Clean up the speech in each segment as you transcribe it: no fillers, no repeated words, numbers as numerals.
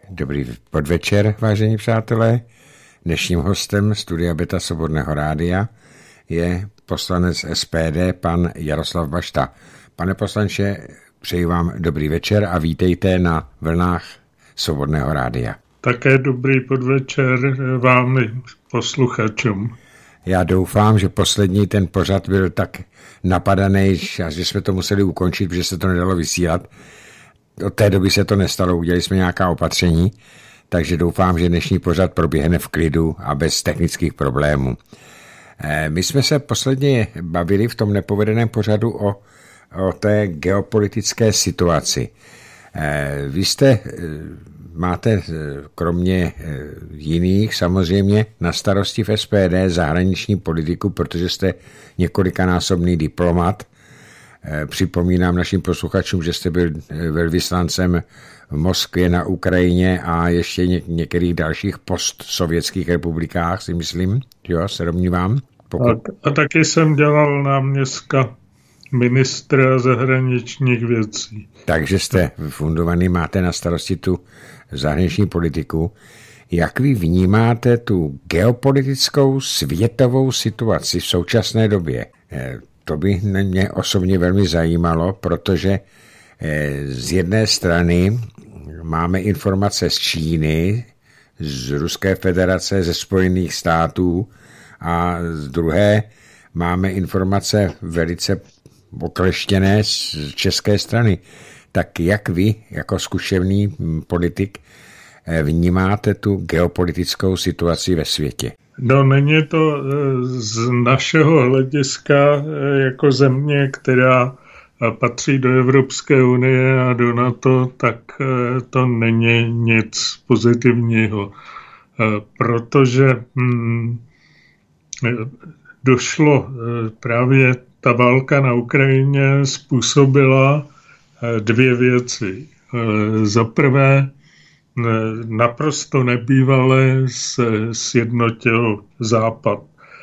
Dobrý podvečer, vážení přátelé. Dnešním hostem Studia Beta Svobodného rádia je poslanec SPD, pan Jaroslav Bašta. Pane poslanče, přeji vám dobrý večer a vítejte na vlnách Svobodného rádia. Také dobrý podvečer vám i posluchačům. Já doufám, že poslední ten pořad byl tak napadaný, že jsme to museli ukončit, protože se to nedalo vysílat. Od té doby se to nestalo, udělali jsme nějaká opatření, takže doufám, že dnešní pořad proběhne v klidu a bez technických problémů. My jsme se posledně bavili v tom nepovedeném pořadu o té geopolitické situaci. Vy máte kromě jiných samozřejmě na starosti v SPD zahraniční politiku, protože jste několikanásobný diplomat. Připomínám našim posluchačům, že jste byl velvyslancem v Moskvě, na Ukrajině a ještě některých dalších postsovětských republikách, si myslím, jo, se domnívám. A taky jsem dělal náměstka ministra zahraničních věcí. Takže jste fundovaný, máte na starosti tu zahraniční politiku. Jak vy vnímáte tu geopolitickou světovou situaci v současné době? To by mě osobně velmi zajímalo, protože z jedné strany máme informace z Číny, z Ruské federace, ze Spojených států a z druhé máme informace velice okleštěné z české strany. Tak jak vy, jako zkušebný politik, vnímáte tu geopolitickou situaci ve světě? No, není to z našeho hlediska jako země, která patří do Evropské unie a do NATO, tak to není nic pozitivního, protože došlo právě ta válka na Ukrajině způsobila dvě věci. Za prvé, naprosto nebývale se sjednotil Západ.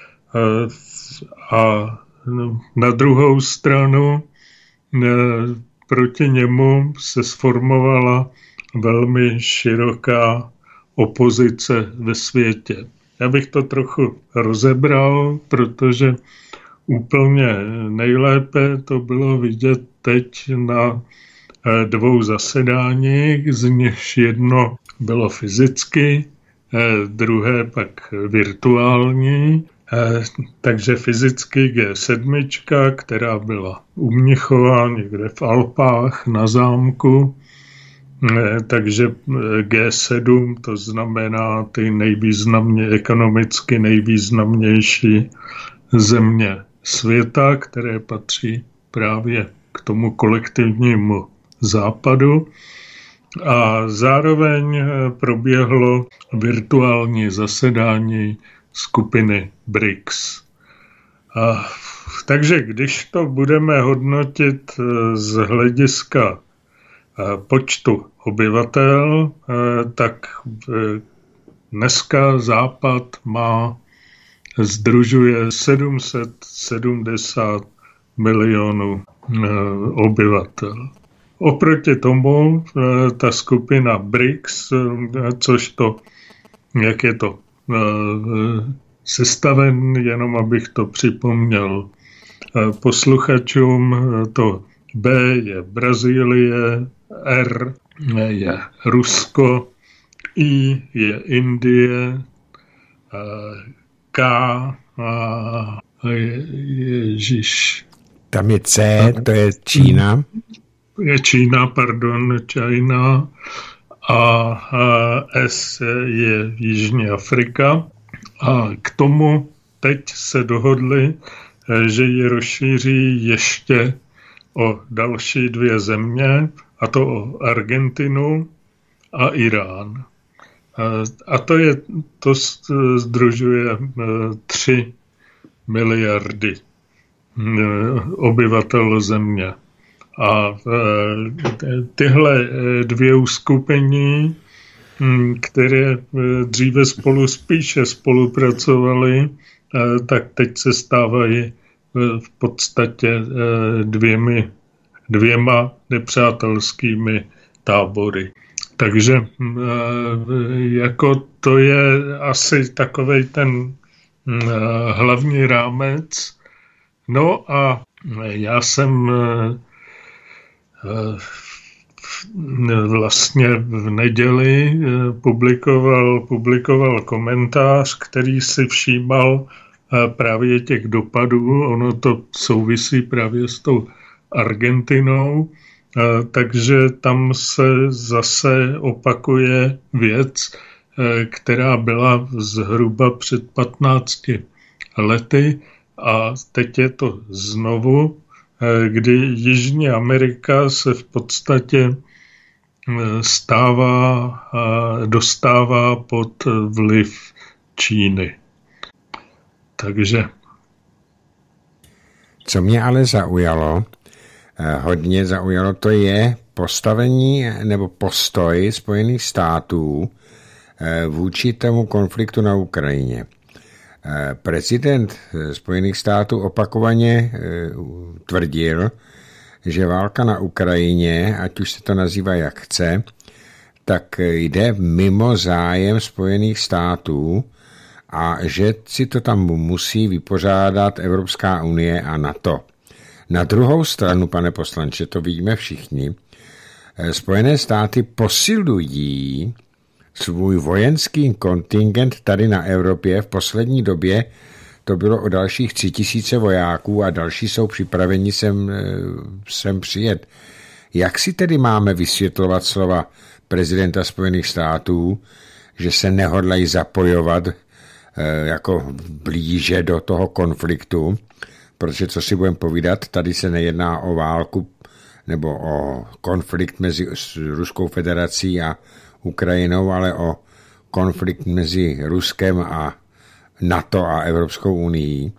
A na druhou stranu proti němu se sformovala velmi široká opozice ve světě. Já bych to trochu rozebral, protože úplně nejlépe to bylo vidět teď na dvou zasedáních, z nichž jedno bylo fyzicky, druhé pak virtuální. Takže fyzicky G7, která byla u Mnichova, někde v Alpách na zámku. Takže G7, to znamená ty ekonomicky nejvýznamnější země světa, které patří právě k tomu kolektivnímu západu. A zároveň proběhlo virtuální zasedání skupiny BRICS. Takže když to budeme hodnotit z hlediska počtu obyvatel, tak dneska Západ sdružuje 770 milionů obyvatel. Oproti tomu ta skupina BRICS, jak je to sestaven, jenom abych to připomněl posluchačům, to B je Brazílie, R je Rusko, I je Indie, K Ježíš. Tam je C, to je Čína. Čína, a S je Jižní Afrika. A k tomu teď se dohodli, že ji rozšíří ještě o další dvě země, a to o Argentinu a Irán. A to sdružuje 3 miliardy obyvatel země. A tyhle dvě uskupení, které dříve spíše spolupracovaly, tak teď se stávají v podstatě dvěma nepřátelskými tábory. Takže jako to je asi takovej ten hlavní rámec. No a já jsem vlastně v neděli publikoval komentář, který si všímal právě těch dopadů. Ono to souvisí právě s tou Argentinou, takže tam se zase opakuje věc, která byla zhruba před 15 lety a teď je to znovu, kdy Jižní Amerika se v podstatě dostává pod vliv Číny. Takže. Co mě ale hodně zaujalo, to je postavení nebo postoj Spojených států vůči tomu konfliktu na Ukrajině. Prezident Spojených států opakovaně tvrdil, že válka na Ukrajině, ať už se to nazývá jak chce, tak jde mimo zájem Spojených států a že si to tam musí vypořádat Evropská unie a NATO. Na druhou stranu, pane poslanče, to vidíme všichni, Spojené státy posilují svůj vojenský kontingent tady na Evropě. V poslední době to bylo o dalších 3000 vojáků a další jsou připraveni sem přijet. Jak si tedy máme vysvětlovat slova prezidenta Spojených států, že se nehodlají zapojovat jako blíže do toho konfliktu, protože co si budeme povídat, tady se nejedná o válku nebo o konflikt mezi Ruskou federací a Ukrajinou, ale o konflikt mezi Ruskem a NATO a Evropskou unii.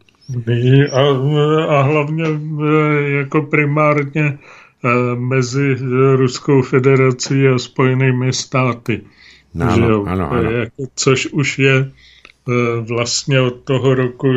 A hlavně jako primárně mezi Ruskou federací a Spojenými státy. Ano. Což už je vlastně od toho roku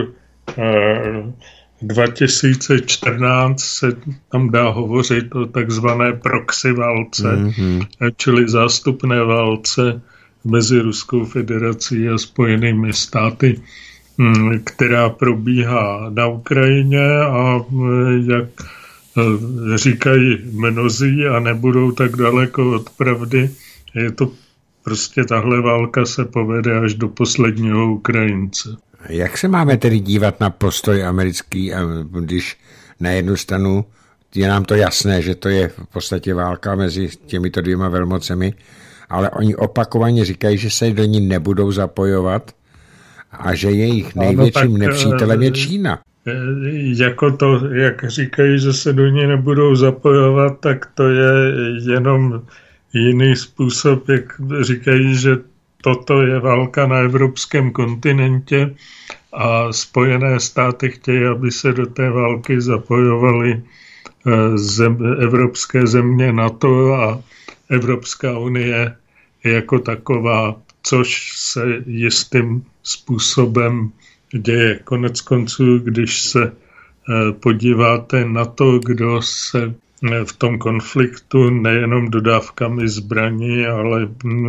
2014 se tam dá hovořit o takzvané proxy válce, čili zástupné válce mezi Ruskou federací a Spojenými státy, která probíhá na Ukrajině a jak říkají mnozí a nebudou tak daleko od pravdy, je to prostě tahle válka se povede až do posledního Ukrajince. Jak se máme tedy dívat na postoj americký, když na jednu stranu je nám to jasné, že to je v podstatě válka mezi těmito dvěma velmocemi, ale oni opakovaně říkají, že se do ní nebudou zapojovat a že jejich největším nepřítelem je Čína. Jako to, jak říkají, že se do ní nebudou zapojovat, tak to je jenom jiný způsob, jak říkají, že toto je válka na evropském kontinentě a Spojené státy chtějí, aby se do té války zapojovaly evropské země NATO a Evropská unie jako taková, což se jistým způsobem děje. Konec konců, když se podíváte na to, kdo se v tom konfliktu nejenom dodávkami zbraní, ale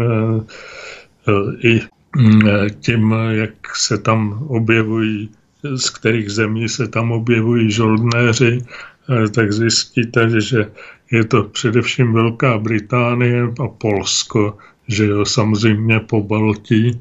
i tím, jak se tam objevují, z kterých zemí se tam objevují žoldnéři, tak zjistíte, že je to především Velká Británie a Polsko, že jo, samozřejmě Pobaltí,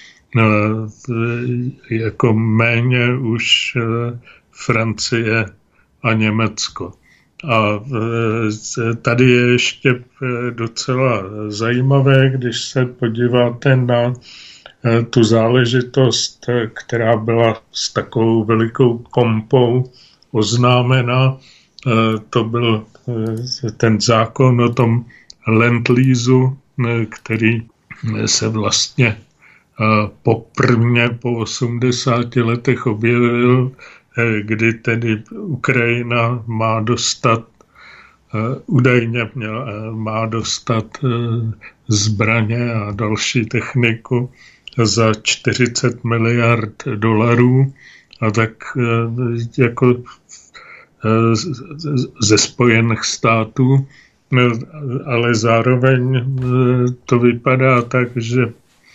jako méně už Francie a Německo. A tady je ještě docela zajímavé, když se podíváte na tu záležitost, která byla s takovou velikou pompou oznámena. To byl ten zákon o tom Land-leasu, který se vlastně poprvně po 80 letech objevil, kdy tedy Ukrajina má dostat, údajně má dostat zbraně a další techniku za 40 miliard dolarů a tak jako ze Spojených států ale zároveň to vypadá tak, že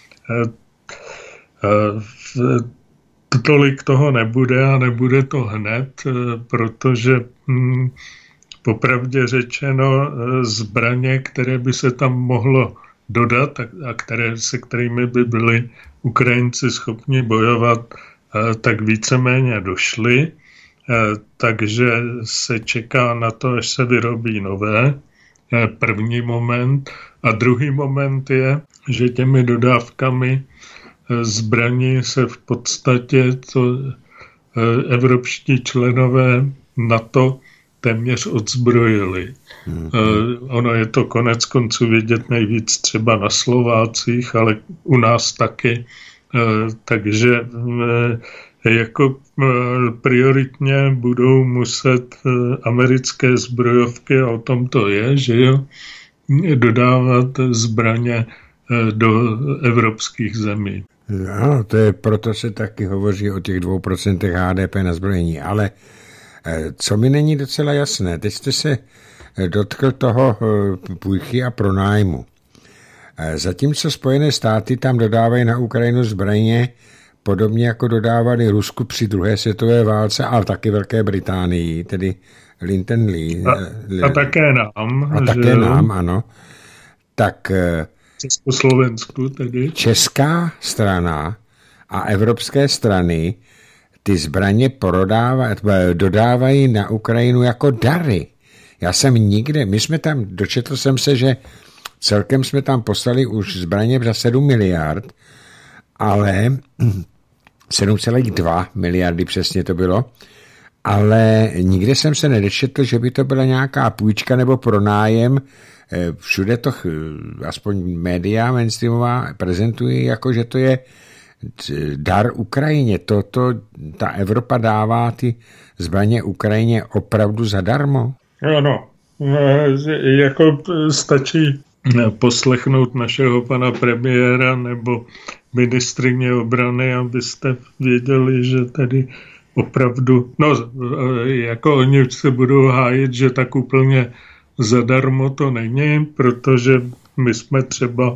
tolik toho nebude a nebude to hned, protože popravdě řečeno zbraně, které by se tam mohlo dodat a se kterými by byli Ukrajinci schopni bojovat, tak víceméně došly. Takže se čeká na to, až se vyrobí nové. První moment. A druhý moment je, že těmi dodávkami zbraní se v podstatě evropští členové NATO téměř odzbrojili. Ono je to konec konců vidět nejvíc třeba na Slovácích, ale u nás taky. Takže jako prioritně budou muset americké zbrojovky, a o tom to je, že jo, dodávat zbraně do evropských zemí. Ano, proto se taky hovoří o těch 2% HDP na zbrojení, ale co mi není docela jasné, teď jste se dotkl toho půjchy a pronájmu. Zatímco Spojené státy tam dodávají na Ukrajinu zbraně, podobně jako dodávali Rusku při druhé světové válce, ale taky Velké Británii, tedy Linton Lee. A také nám. A také nám, ano. Tak Československu tedy. Česká strana a evropské strany ty zbraně dodávají na Ukrajinu jako dary. Já jsem dočetl jsem se, že celkem jsme tam poslali už zbraně za 7 miliard, ale 7,2 miliardy přesně to bylo, ale nikde jsem se nedočetl, že by to byla nějaká půjčka nebo pronájem. Všude to, aspoň média mainstreamová, prezentují jako, že to je dar Ukrajině. Ta Evropa dává ty zbraně Ukrajině opravdu zadarmo? Ano, jako stačí poslechnout našeho pana premiéra nebo ministryně obrany, abyste věděli, že tady opravdu, jako oni už se budou hájit, že tak úplně zadarmo to není, protože my jsme třeba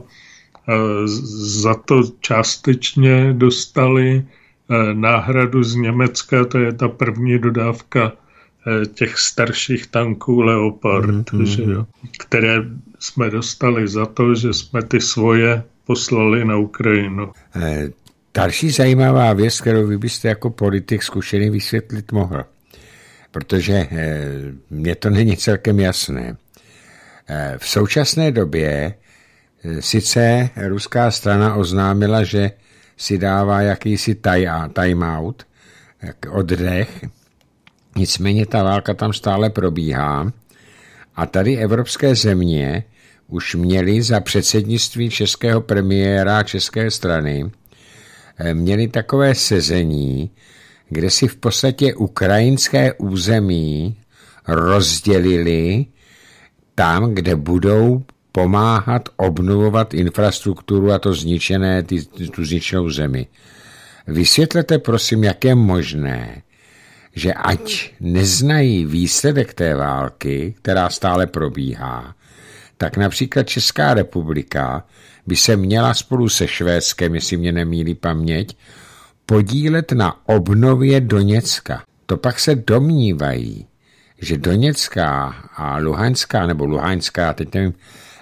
za to částečně dostali náhradu z Německa, to je ta první dodávka těch starších tanků Leopard, že jo, které jsme dostali za to, že jsme ty svoje poslali na Ukrajinu. Další zajímavá věc, kterou vy byste jako politik zkušený vysvětlit mohl, protože mně to není celkem jasné. V současné době sice ruská strana oznámila, že si dává jakýsi time-out, oddech, nicméně ta válka tam stále probíhá a tady evropské země už měly za předsednictví českého premiéra české strany měli takové sezení, kde si v podstatě ukrajinské území rozdělili tam, kde budou pomáhat obnovovat infrastrukturu a to zničené, tu zničenou zemi. Vysvětlete prosím, jak je možné, že ať neznají výsledek té války, která stále probíhá, tak například Česká republika by se měla spolu se Švédskem, jestli mě nemýlí paměť, podílet na obnově Doněcka. To pak se domnívají, že Doněcká a Luhanská, teď nevím,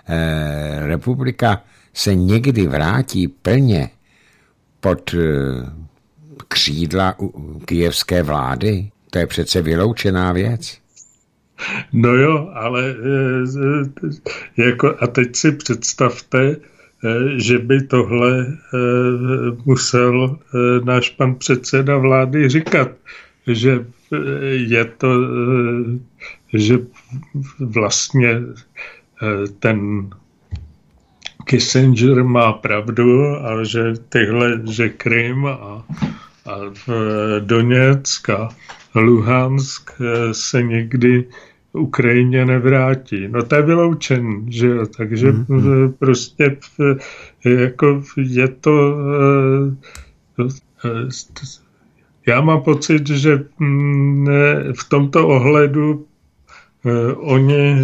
republika se někdy vrátí plně pod křídla kyjevské vlády. To je přece vyloučená věc. No jo, ale a teď si představte, že by tohle musel náš pan předseda vlády říkat, že je to, že vlastně ten Kissinger má pravdu a že Krym a Doněck a Luhansk se někdy Ukrajině nevrátí. No to je vyloučen, že jo, takže prostě jako je to já mám pocit, že v tomto ohledu oni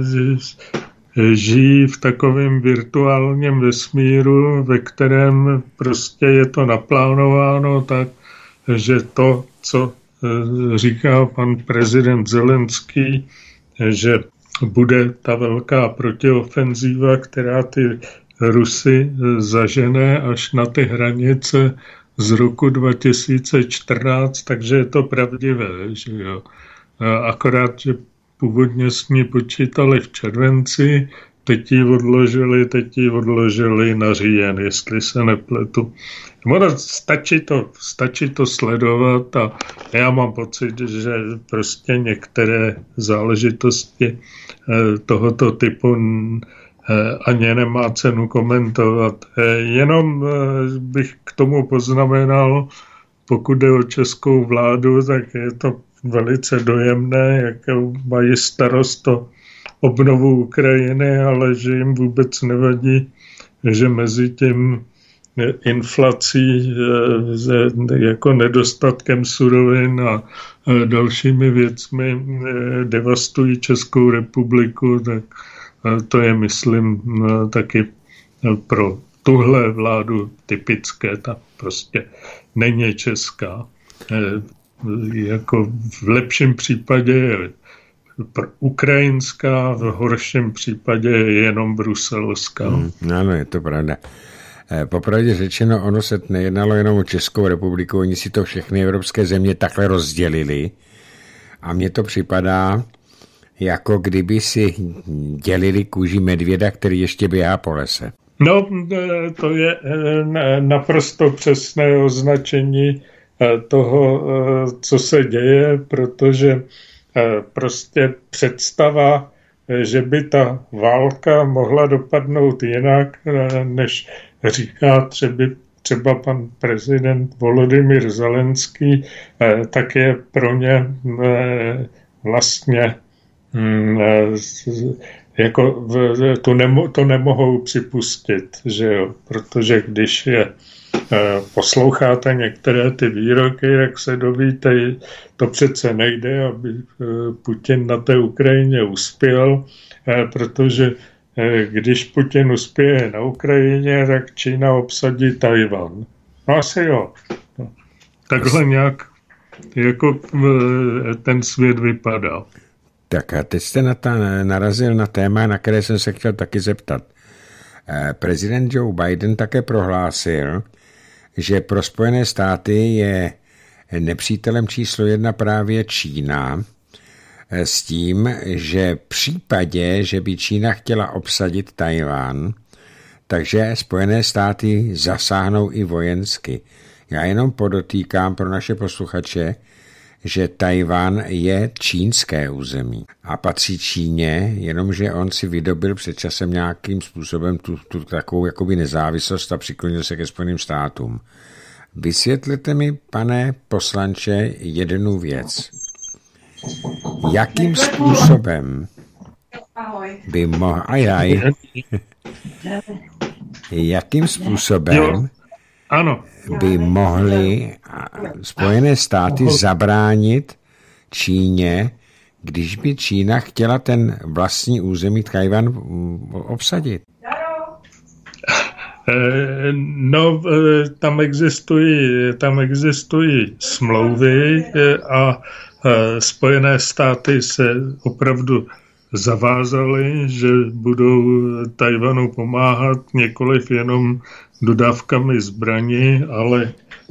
žijí v takovém virtuálním vesmíru, ve kterém prostě je to naplánováno tak, že to, co říká pan prezident Zelenský, že bude ta velká protiofenzíva, která ty Rusy zažene až na ty hranice z roku 2014, takže je to pravdivé, že jo. Akorát, že původně s ní počítali v červenci, teď ji odložili na říjen, jestli se nepletu. Stačí to sledovat a já mám pocit, že prostě některé záležitosti tohoto typu ani nemá cenu komentovat. Jenom bych k tomu poznamenal, pokud jde o českou vládu, tak je to velice dojemné, jakou mají starost o obnovu Ukrajiny, ale že jim vůbec nevadí, že mezi tím inflací, jako nedostatkem surovin a dalšími věcmi devastují Českou republiku, tak to je, myslím, taky pro tuhle vládu typické, ta prostě není česká. Jako v lepším případě je ukrajinská, v horším případě je jenom bruselská. Ano, je to pravda. Popravdě řečeno, ono se nejednalo jenom o Českou republiku, oni si to všechny evropské země takhle rozdělili a mně to připadá, jako kdyby si dělili kůži medvěda, který ještě běhá po lese. No, to je naprosto přesné označení toho, co se děje, protože prostě představa, že by ta válka mohla dopadnout jinak, než říká třeba pan prezident Volodymyr Zelenský, tak je pro ně vlastně jako to nemohou připustit, že jo? Protože když posloucháte některé ty výroky, jak se dovíte, to přece nejde, aby Putin na té Ukrajině uspěl, protože když Putin uspěje na Ukrajině, tak Čína obsadí Tajvan. No asi jo. No. Takhle nějak jako ten svět vypadá. Tak a teď jste narazil na téma, na které jsem se chtěl taky zeptat. Prezident Joe Biden také prohlásil, že pro Spojené státy je nepřítelem číslo 1 právě Čína, s tím, že v případě, že by Čína chtěla obsadit Tajván, takže Spojené státy zasáhnou i vojensky. Já jenom podotýkám pro naše posluchače, že Tajván je čínské území a patří Číně, jenomže on si vydobil před časem nějakým způsobem tu takovou jakoby nezávislost a přiklonil se ke Spojeným státům. Vysvětlete mi, pane poslanče, jednu věc. Jakým způsobem by jakým způsobem by mohly Spojené státy zabránit Číně, když by Čína chtěla ten vlastní území Tajvan obsadit? No, tam existují smlouvy a Spojené státy se opravdu zavázaly, že budou Tajvanu pomáhat nikoliv jenom dodávkami zbraní, ale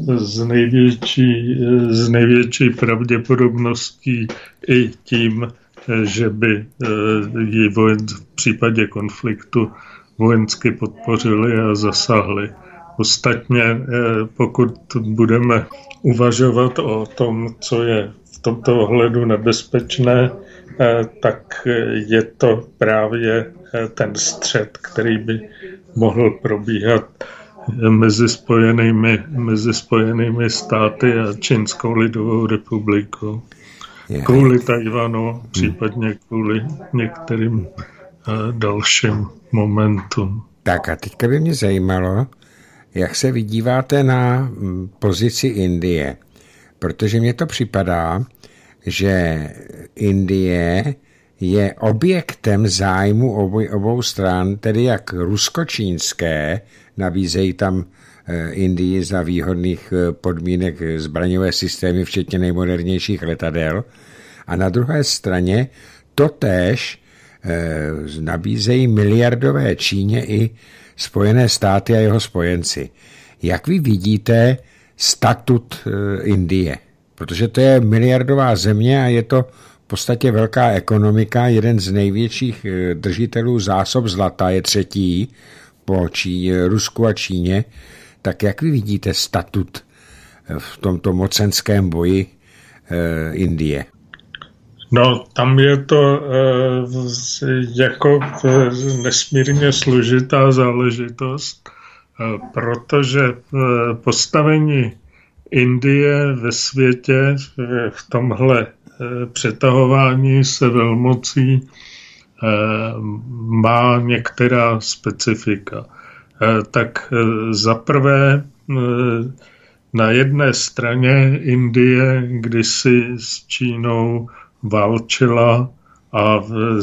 z největší pravděpodobností i tím, že by ji v případě konfliktu vojensky podpořili a zasáhli. Ostatně, pokud budeme uvažovat o tom, co je v tomto ohledu nebezpečné, tak je to právě ten střet, který by mohl probíhat mezi spojenými státy a Čínskou lidovou republikou. Kvůli Tajvanu, případně kvůli některým dalším momentům. Tak a teďka by mě zajímalo, jak se vydíváte na pozici Indie, protože mně to připadá, že Indie je objektem zájmu obou stran, tedy jak rusko-čínské, nabízejí tam Indii za výhodných podmínek zbraňové systémy, včetně nejmodernějších letadel, a na druhé straně totéž nabízejí miliardové Číně i Spojené státy a jeho spojenci. Jak vy vidíte statut Indie? Protože to je miliardová země a je to v podstatě velká ekonomika, jeden z největších držitelů zásob zlata, je třetí po Rusku a Číně. Tak jak vy vidíte statut v tomto mocenském boji Indie? No, tam je to jako nesmírně složitá záležitost, protože postavení Indie ve světě v tomhle přetahování se velmocí má některá specifika. Tak zaprvé na jedné straně Indie kdysi s Čínou válčila a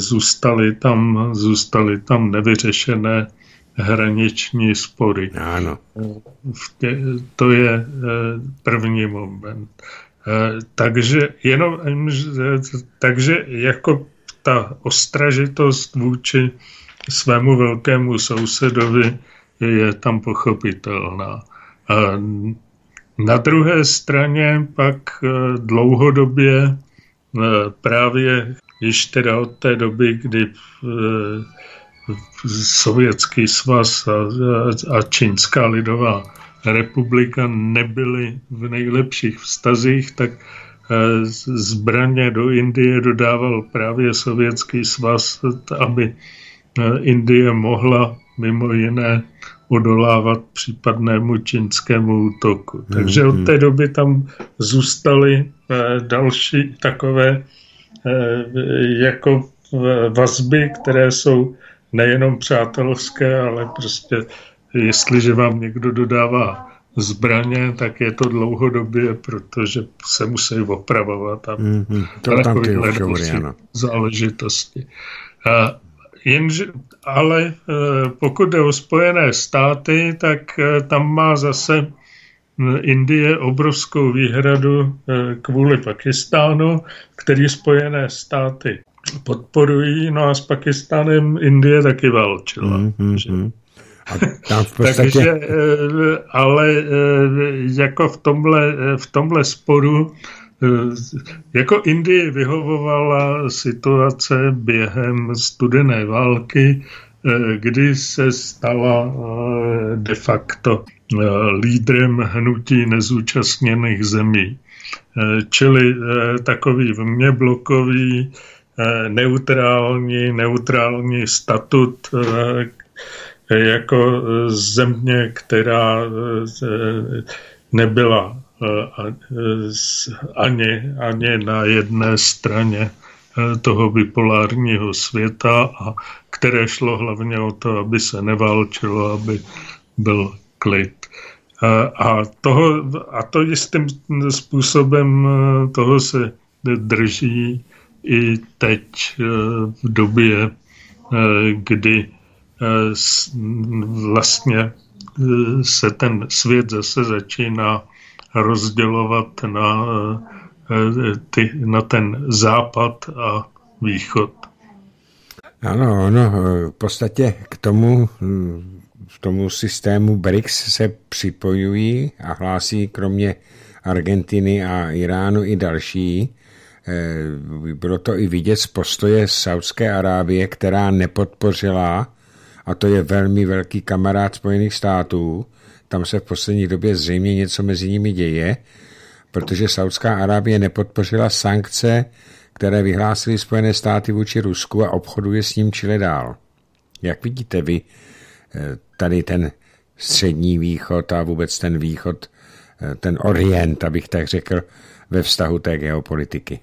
zůstaly tam nevyřešené hraniční spory. Ano. To je první moment. Takže jako ta ostražitost vůči svému velkému sousedovi je tam pochopitelná. Na druhé straně pak dlouhodobě právě již teda od té doby, kdy Sovětský svaz a Čínská lidová republika nebyly v nejlepších vztazích, tak zbraně do Indie dodával právě Sovětský svaz, aby Indie mohla mimo jiné odolávat případnému čínskému útoku. Takže od té doby tam zůstaly další takové jako vazby, které jsou nejenom přátelské, ale prostě jestliže vám někdo dodává zbraně, tak je to dlouhodobě, protože se musí opravovat a takovéhle záležitosti. Ale pokud jde o Spojené státy, tak tam má zase Indie obrovskou výhradu kvůli Pakistánu, který Spojené státy podporují, no a s Pakistánem Indie taky válčila. A tam v podstatě... Takže, ale jako v tomhle sporu jako Indii vyhovovala situace během studené války, kdy se stala de facto lídrem hnutí nezúčastněných zemí. Čili takový vměblokový, neutrální statut jako země, která nebyla ani na jedné straně toho bipolárního světa, a které šlo hlavně o to, aby se neválčilo, aby byl klid. A to jistým způsobem toho se drží i teď v době, kdy vlastně se ten svět zase začíná rozdělovat na ten západ a východ. Ano, v podstatě k tomu systému BRICS se připojují a hlásí kromě Argentiny a Iránu i další. Bylo to i vidět z postoje Saudské Arábie, která nepodpořila, a to je velmi velký kamarád Spojených států. Tam se v poslední době zřejmě něco mezi nimi děje, protože Saudská Arábie nepodpořila sankce, které vyhlásily Spojené státy vůči Rusku, a obchoduje s ním čile dál. Jak vidíte vy tady ten střední východ a vůbec ten východ, ten orient, abych tak řekl, ve vztahu té geopolitiky?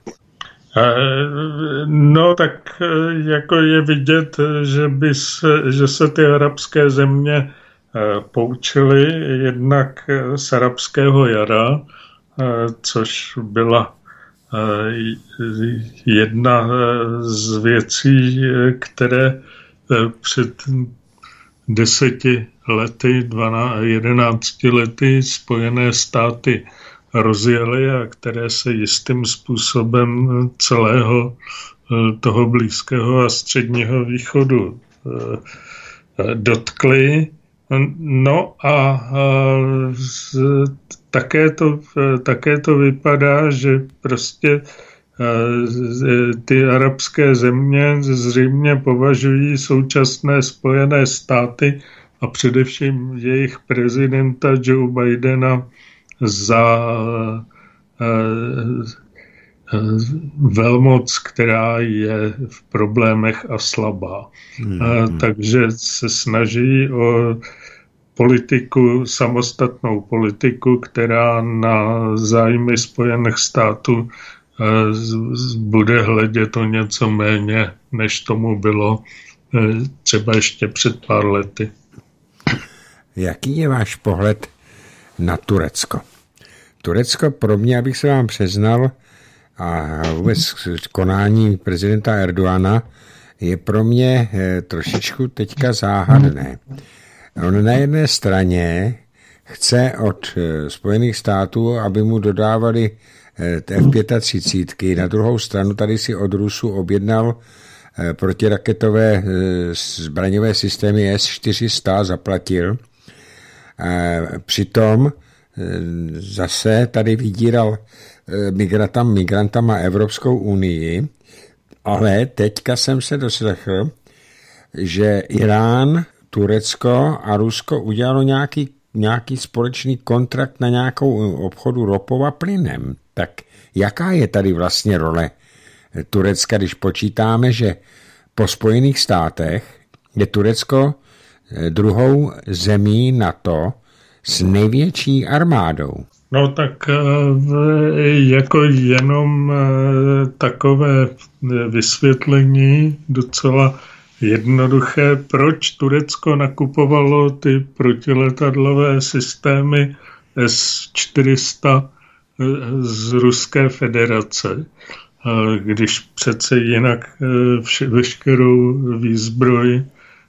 No tak jako je vidět, že se ty arabské země poučily jednak z arabského jara, což byla jedna z věcí, které před 10 lety, 11 lety Spojené státy rozjeli a které se jistým způsobem celého toho Blízkého a Středního východu dotkly. No a také to vypadá, že prostě ty arabské země zřejmě považují současné Spojené státy a především jejich prezidenta Joe Bidena za velmoc, která je v problémech a slabá. Takže se snaží o samostatnou politiku, která na zájmy Spojených států bude hledět o něco méně, než tomu bylo třeba ještě před pár lety. Jaký je váš pohled na Turecko? Turecko pro mě, abych se vám přiznal, a vůbec konání prezidenta Erdogana je pro mě trošičku teďka záhadné. On na jedné straně chce od Spojených států, aby mu dodávali F-35, na druhou stranu tady si od Rusů objednal protiraketové zbraňové systémy S-400, zaplatil. Přitom zase tady vydíral migrantama Evropskou unii, ale teďka jsem se doslechl, že Irán, Turecko a Rusko udělalo nějaký společný kontrakt na nějakou obchodu ropou a plynem. Tak jaká je tady vlastně role Turecka, když počítáme, že po Spojených státech je Turecko druhou zemí NATO s největší armádou? No tak jako jenom takové vysvětlení docela jednoduché, proč Turecko nakupovalo ty protiletadlové systémy S-400 z Ruské federace, když přece jinak veškerou výzbroj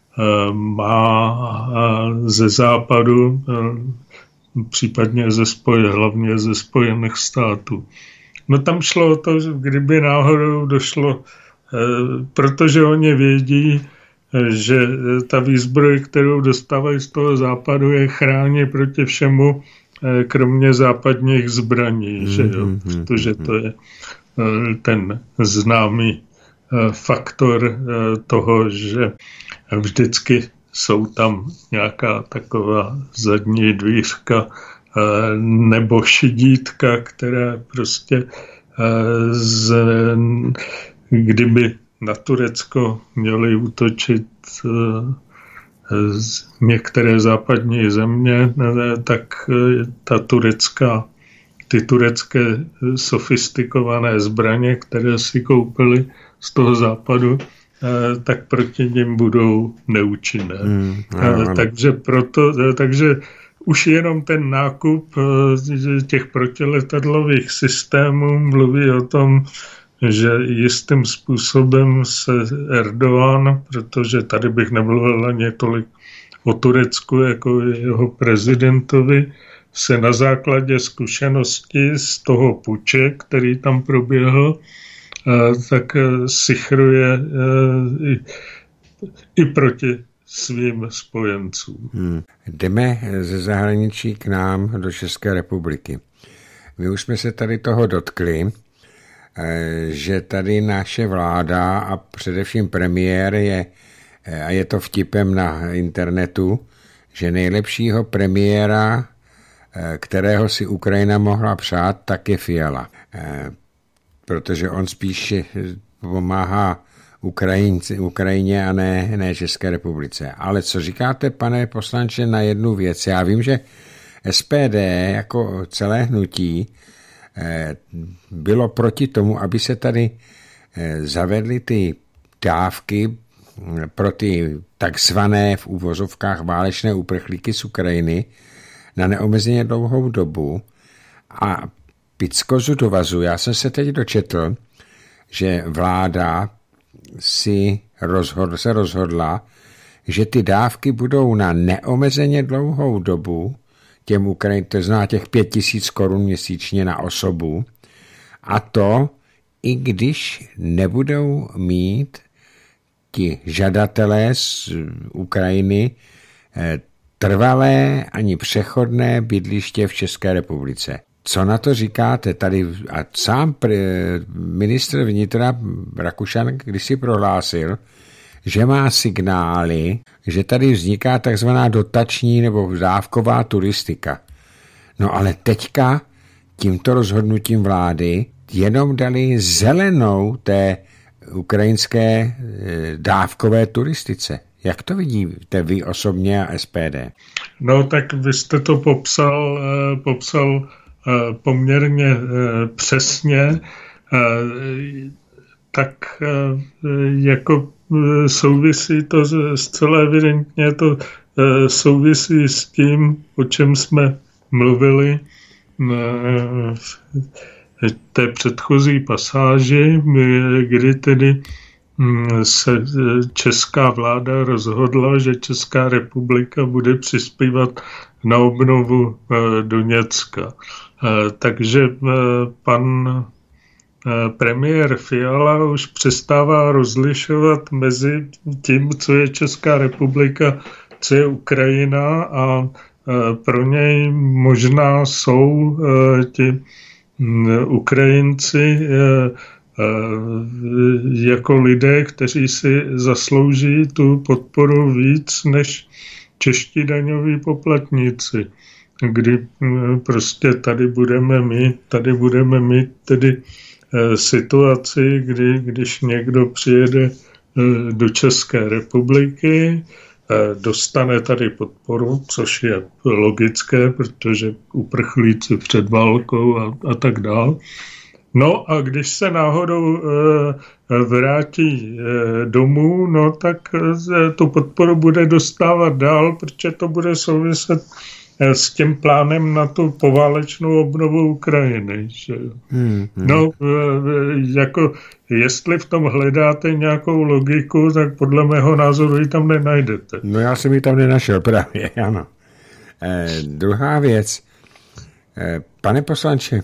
má ze západu, případně hlavně ze Spojených států. No tam šlo o to, kdyby náhodou došlo, protože oni vědí, že ta výzbroj, kterou dostávají z toho západu, je chrání proti všemu, kromě západních zbraní, že jo? Protože to je ten známý faktor toho, že vždycky jsou tam nějaká taková zadní dvířka nebo šidítka, které prostě kdyby na Turecko měly útočit některé západní země, tak ty turecké sofistikované zbraně, které si koupili z toho západu, tak proti nim budou neúčinné. Takže už jenom ten nákup těch protiletadlových systémů mluví o tom, že jistým způsobem se Erdogan, protože tady bych nemluvil ani tolik o Turecku jako jeho prezidentovi, se na základě zkušenosti z toho puče, který tam proběhl, tak sichruje i proti svým spojencům. Jdeme ze zahraničí k nám do České republiky. My už jsme se tady toho dotkli, že tady naše vláda a především premiér je to vtipem na internetu, že nejlepšího premiéra, kterého si Ukrajina mohla přát, tak je Fiala. Protože on spíš pomáhá Ukrajině a ne České republice. Ale co říkáte, pane poslanče, na jednu věc? Já vím, že SPD jako celé hnutí bylo proti tomu, aby se tady zavedly ty dávky pro ty takzvané v úvozovkách válečné uprchlíky z Ukrajiny na neomezeně dlouhou dobu a Pickozu do vazu. Já jsem se teď dočetl, že vláda se rozhodla, že ty dávky budou na neomezeně dlouhou dobu těm Ukrajincům, to znamená těch 5 000 korun měsíčně na osobu, a to i když nebudou mít ti žadatelé z Ukrajiny trvalé ani přechodné bydliště v České republice. Co na to říkáte tady? A sám ministr vnitra Rakušan kdysi prohlásil, že má signály, že tady vzniká takzvaná dotační nebo dávková turistika. No ale teďka tímto rozhodnutím vlády jenom dali zelenou té ukrajinské dávkové turistice. Jak to vidíte vy osobně a SPD? No tak vy jste to popsal poměrně přesně, tak jako souvisí to zcela evidentně, to souvisí s tím, o čem jsme mluvili v té předchozí pasáži, kdy tedy se česká vláda rozhodla, že Česká republika bude přispívat na obnovu Doněcka. Takže pan premiér Fiala už přestává rozlišovat mezi tím, co je Česká republika, co je Ukrajina, a pro něj možná jsou ti Ukrajinci jako lidé, kteří si zaslouží tu podporu víc než čeští daňoví poplatníci, kdy prostě tady budeme mít tedy situaci, když někdo přijede do České republiky, dostane tady podporu, což je logické, protože uprchlíci před válkou a tak dál. No a když se náhodou vrátí domů, no tak tu podporu bude dostávat dál, protože to bude souviset s tím plánem na tu poválečnou obnovu Ukrajiny. Že? No, jako jestli v tom hledáte nějakou logiku, tak podle mého názoru ji tam nenajdete. No já jsem ji tam nenašel právě, ano. Druhá věc. Pane poslanče,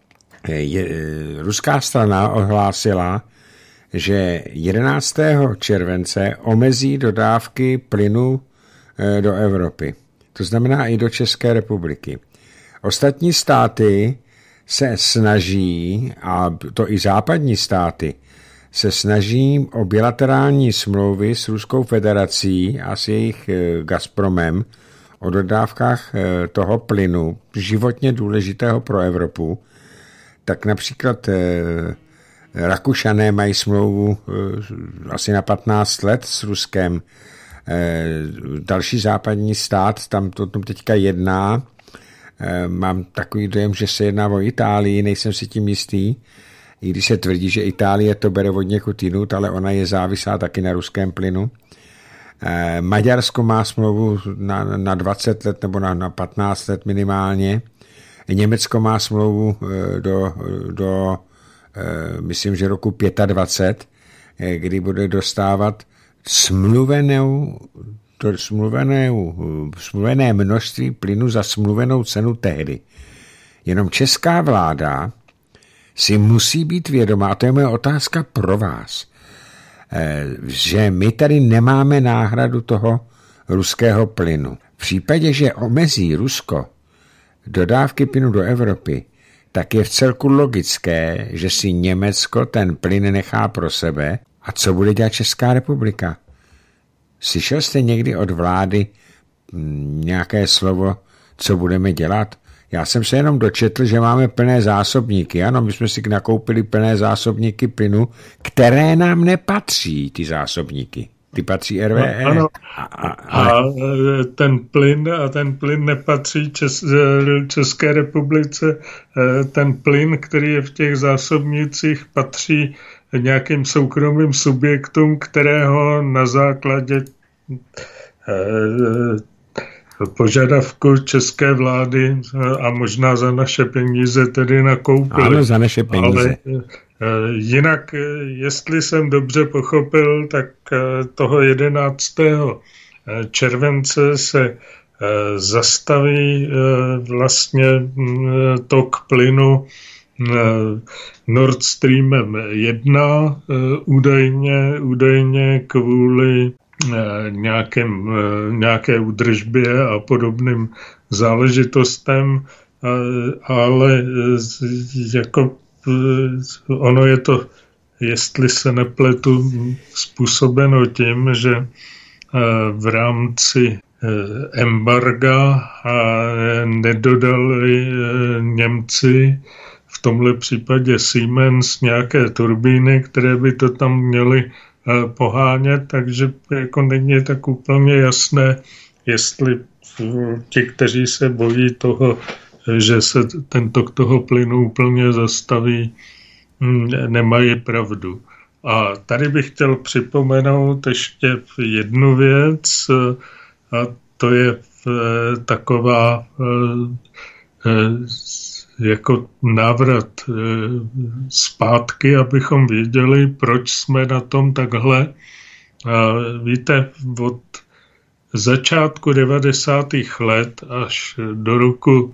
ruská strana ohlásila, že 11. července omezí dodávky plynu do Evropy. To znamená i do České republiky. Ostatní státy se snaží, a to i západní státy, se snaží o bilaterální smlouvy s Ruskou federací a s jejich Gazpromem o dodávkách toho plynu, životně důležitého pro Evropu. Tak například Rakušané mají smlouvu asi na 15 let s Ruskem. Další západní stát tam to teďka jedná. Mám takový dojem, že se jedná o Itálii, nejsem si tím jistý. I když se tvrdí, že Itálie to bere od někud jinut, ale ona je závislá taky na ruském plynu. Maďarsko má smlouvu na 20 let nebo na 15 let minimálně. Německo má smlouvu do myslím, že roku 25, kdy bude dostávat smluvené množství plynu za smluvenou cenu tehdy. Jenom česká vláda si musí být vědomá, a to je moje otázka pro vás, že my tady nemáme náhradu toho ruského plynu. V případě, že omezí Rusko dodávky plynu do Evropy, tak je vcelku logické, že si Německo ten plyn nechá pro sebe. A co bude dělat Česká republika? Slyšel jste někdy od vlády nějaké slovo, co budeme dělat? Já jsem se jenom dočetl, že máme plné zásobníky. Ano, my jsme si nakoupili plné zásobníky plynu, které nám nepatří, ty zásobníky. Ty patří RWE. Ano. A ten plyn nepatří České republice. Ten plyn, který je v těch zásobnících, patří nějakým soukromým subjektům, kterého na základě požadavku české vlády a možná za naše peníze tedy nakoupili. Ano, za naše peníze. Ale jinak, jestli jsem dobře pochopil, tak toho 11. července se zastaví vlastně tok plynu Nord Streamem 1 údajně kvůli nějaké údržbě a podobným záležitostem, ale jako ono je to, jestli se nepletu, způsobeno tím, že v rámci embarga nedodali Němci, v tomhle případě Siemens, nějaké turbíny, které by to tam měly pohánět, takže jako není tak úplně jasné, jestli ti, kteří se bojí toho, že se ten tok toho plynu úplně zastaví, nemají pravdu. A tady bych chtěl připomenout ještě jednu věc, a to je taková jako návrat zpátky, abychom věděli, proč jsme na tom takhle. Víte, od začátku 90. let až do roku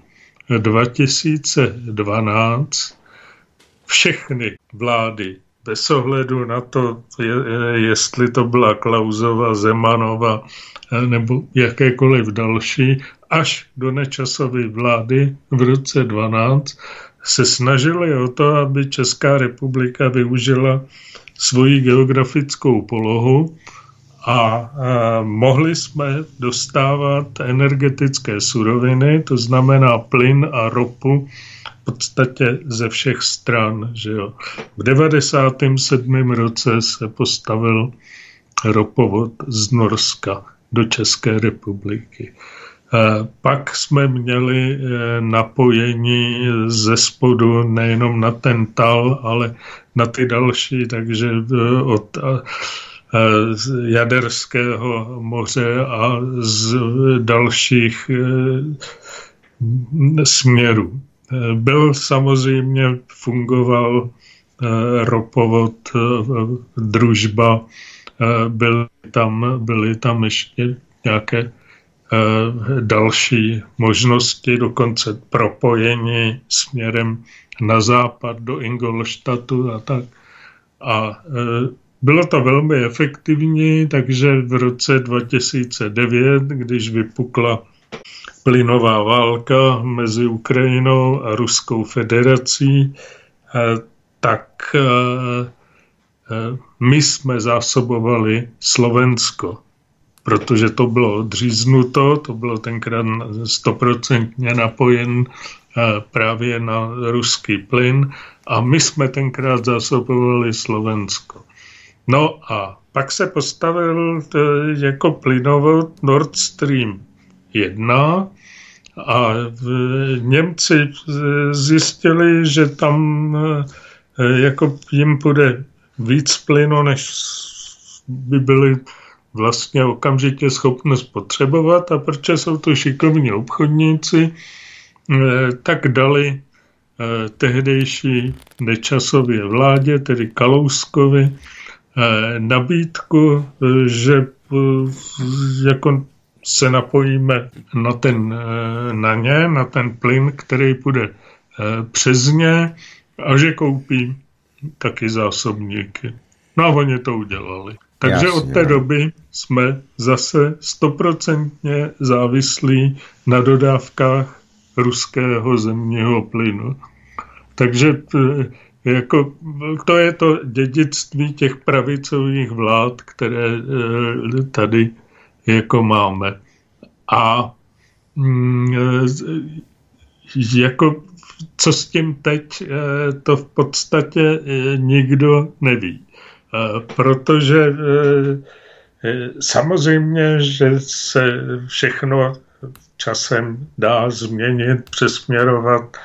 2012 všechny vlády, bez ohledu na to, jestli to byla Klausova, Zemanova nebo jakékoliv další, až do Nečasovy vlády v roce 12 se snažili o to, aby Česká republika využila svoji geografickou polohu a mohli jsme dostávat energetické suroviny, to znamená plyn a ropu, v podstatě ze všech stran. Že jo. V 97. roce se postavil ropovod z Norska do České republiky. Pak jsme měli napojení ze spodu nejenom na ten Tal, ale na ty další, takže od Jaderského moře a z dalších směrů. Fungoval ropovod Družba, byly tam ještě nějaké další možnosti, dokonce propojení směrem na západ do Ingolstadtu a tak. A bylo to velmi efektivní, takže v roce 2009, když vypukla plynová válka mezi Ukrajinou a Ruskou federací, tak my jsme zásobovali Slovensko, protože to bylo odříznuto, to bylo tenkrát 100% napojen právě na ruský plyn a my jsme tenkrát zásobovali Slovensko. No a pak se postavil jako plynovod Nord Stream 1 a Němci zjistili, že tam jako jim půjde víc plynu, než by byli vlastně okamžitě schopni spotřebovat, a protože jsou to šikovní obchodníci, tak dali tehdejší Nečasově vládě, tedy Kalouskovi, nabídku, že jako se napojíme na ten plyn, který půjde přes ně, a že koupí taky zásobníky. No a oni to udělali. Takže od té doby jsme zase 100% závislí na dodávkách ruského zemního plynu. Takže jako, to je to dědictví těch pravicových vlád, které tady jako máme. A jako co s tím teď, to v podstatě nikdo neví. Protože samozřejmě, že se všechno časem dá změnit, přesměrovat,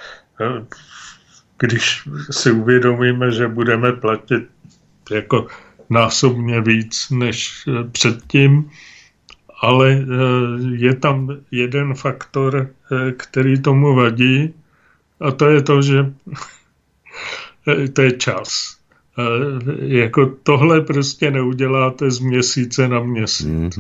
když si uvědomíme, že budeme platit jako násobně víc než předtím, ale je tam jeden faktor, který tomu vadí, a to je to, že to je čas. Jako tohle prostě neuděláte z měsíce na měsíc.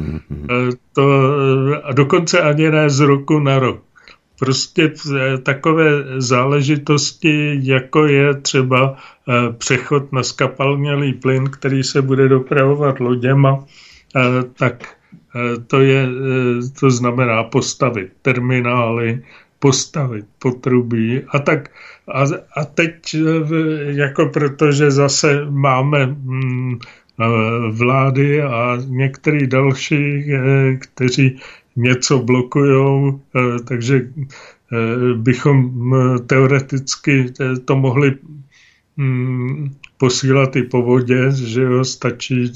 A dokonce ani ne z roku na rok. Prostě takové záležitosti, jako je třeba přechod na zkapalnělý plyn, který se bude dopravovat loděma, tak to znamená postavit terminály, postavit potrubí a tak. A teď, jako protože zase máme vlády a některý další, kteří něco blokujou, takže bychom teoreticky to mohli posílat i po vodě, že jo, stačí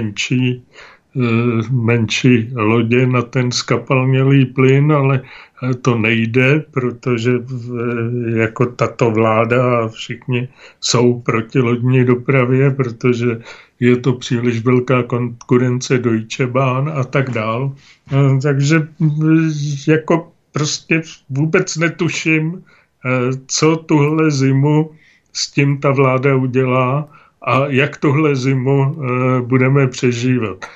menší lodě na ten zkapalnělý plyn, ale to nejde, protože jako tato vláda a všichni jsou proti lodní dopravě, protože je to příliš velká konkurence Deutsche Bahn a tak dál. Takže jako prostě vůbec netuším, co tuhle zimu s tím ta vláda udělá a jak tuhle zimu budeme přežívat.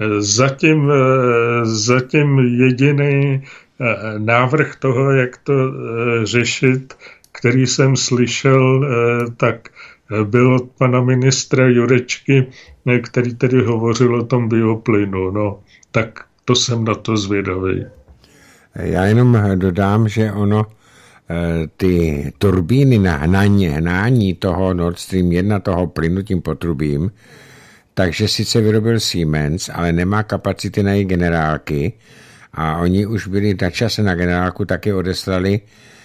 Zatím jediný návrh toho, jak to řešit, který jsem slyšel, tak byl od pana ministra Jurečky, který tedy hovořil o tom bioplynu. No, tak to jsem na to zvědavý. Já jenom dodám, že ono ty turbíny na hnání toho Nord Stream 1, toho plynu tím potrubím, takže sice vyrobil Siemens, ale nemá kapacity na její generálky a oni už byli na čase na generálku taky odeslali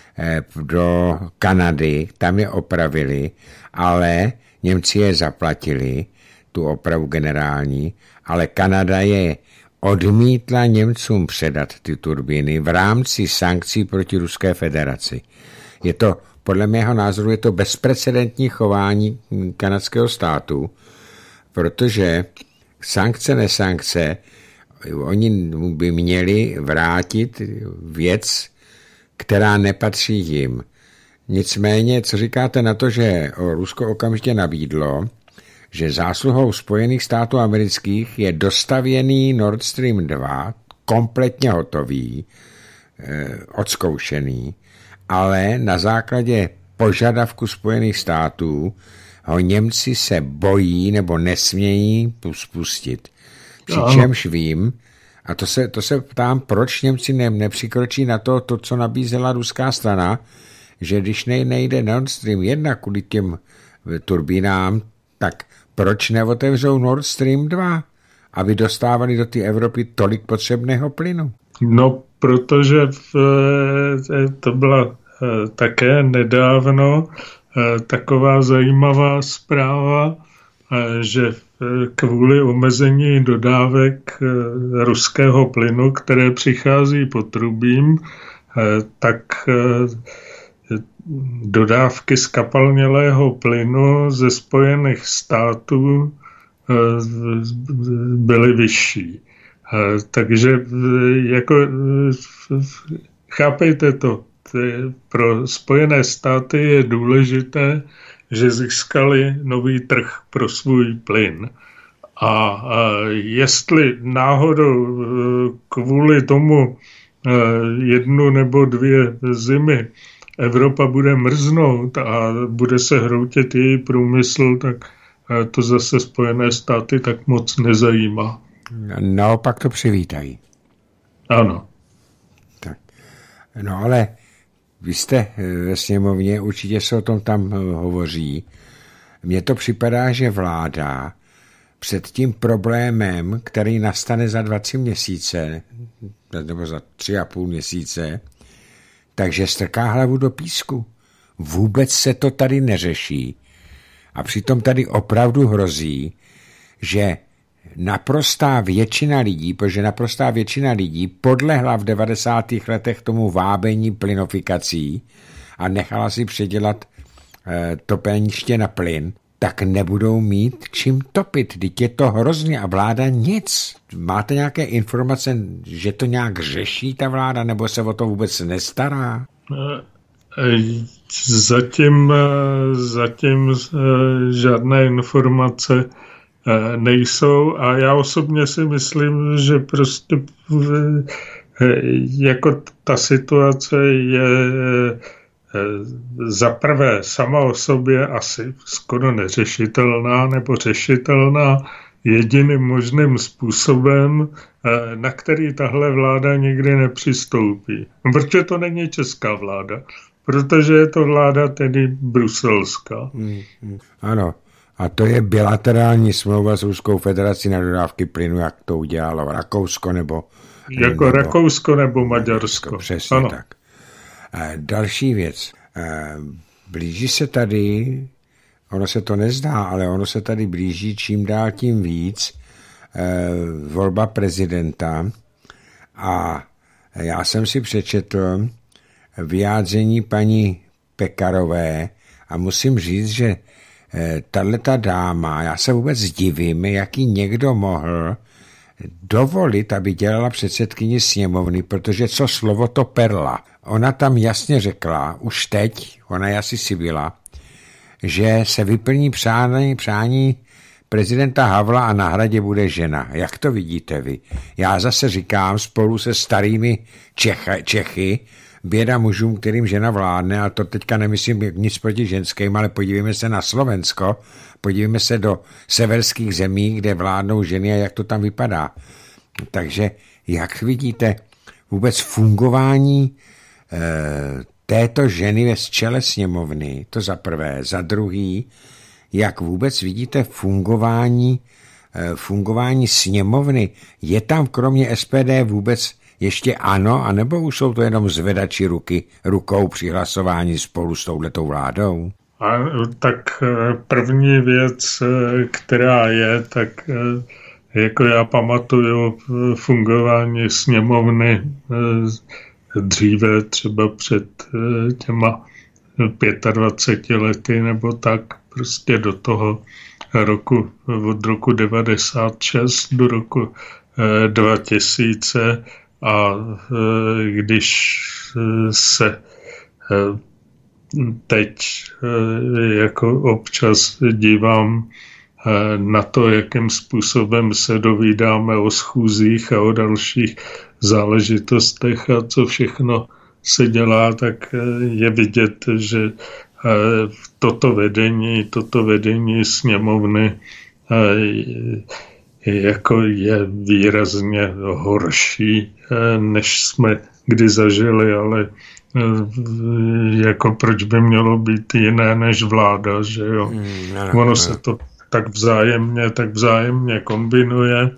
do Kanady, tam je opravili, ale Němci je zaplatili, tu opravu generální, ale Kanada je odmítla Němcům předat ty turbíny v rámci sankcí proti Ruské federaci. Je to, podle mého názoru, je to bezprecedentní chování kanadského státu, protože sankce, nesankce, oni by měli vrátit věc, která nepatří jim. Nicméně, co říkáte na to, že Rusko okamžitě nabídlo, že zásluhou Spojených států amerických je dostavěný Nord Stream 2, kompletně hotový, odzkoušený, ale na základě požadavku Spojených států ho Němci se bojí nebo nesmějí spustit. Přičemž vím, a to se ptám, proč Němci nepřikročí na to, co nabízela ruská strana, že když nejde Nord Stream 1 kvůli těm turbínám, tak proč neotevřou Nord Stream 2, aby dostávali do té Evropy tolik potřebného plynu? No, protože to byla také nedávno taková zajímavá zpráva, že kvůli omezení dodávek ruského plynu, které přichází potrubím, tak dodávky zkapalnělého plynu ze Spojených států byly vyšší. Takže jako chápejte to, pro Spojené státy je důležité, že získali nový trh pro svůj plyn. A jestli náhodou kvůli tomu 1 nebo 2 zimy Evropa bude mrznout a bude se hroutit její průmysl, tak to zase Spojené státy tak moc nezajímá. Naopak to přivítají. Ano. Tak. No ale vy jste ve sněmovně, určitě se o tom tam hovoří. Mně to připadá, že vláda před tím problémem, který nastane za 2-3 měsíce, nebo za 3,5 měsíce, takže strká hlavu do písku. Vůbec se to tady neřeší. A přitom tady opravdu hrozí, že naprostá většina lidí podlehla v 90. letech tomu vábení plynofikací a nechala si předělat topeniště na plyn. tak nebudou mít čím topit. Vždyť je to hrozně a vláda nic. Máte nějaké informace, že to nějak řeší ta vláda, nebo se o to vůbec nestará? Zatím žádné informace nejsou a já osobně si myslím, že prostě jako ta situace je za prvé sama o sobě asi skoro neřešitelná nebo řešitelná jediným možným způsobem, na který tahle vláda nikdy nepřistoupí. Protože to není česká vláda, protože je to vláda tedy bruselská. Ano. A to je bilaterální smlouva s Ruskou federací na dodávky plynu, jak to udělalo Rakousko nebo... Rakousko nebo Maďarsko. Přesně ano. Tak. Další věc. Blíží se tady, ono se to nezdá, ale ono se tady blíží čím dál tím víc volba prezidenta a já jsem si přečetl vyjádření paní Pekarové a musím říct, že tahleta dáma, já se vůbec divím, jaký někdo mohl dovolit, aby dělala předsedkyni sněmovny, protože co slovo to perla. Ona tam jasně řekla, už teď, ona je asi Sibila, že se vyplní přání prezidenta Havla a na hradě bude žena. Jak to vidíte vy? Já zase říkám spolu se starými Čechy, běda mužům, kterým žena vládne, a to teďka nemyslím nic proti ženským, ale podívejme se na Slovensko, podívejme se do severských zemí, kde vládnou ženy a jak to tam vypadá. Takže jak vidíte vůbec fungování této ženy ve čele sněmovny, to za prvé. Za druhý, jak vůbec vidíte fungování sněmovny, je tam kromě SPD vůbec ještě ANO, anebo už jsou to jenom zvedači rukou při hlasování spolu s touhletou vládou? Tak první věc, která je, tak jako já pamatuju fungování sněmovny dříve, třeba před těma 25 lety nebo tak, prostě do toho roku, od roku 96 do roku 2000 a když se teď jako občas dívám na to, jakým způsobem se dovídáme o schůzích a o dalších záležitostech a co všechno se dělá, tak je vidět, že toto vedení sněmovny jako je výrazně horší, než jsme kdy zažili, ale jako proč by mělo být jiné než vláda, že jo? Ono se to tak vzájemně kombinuje.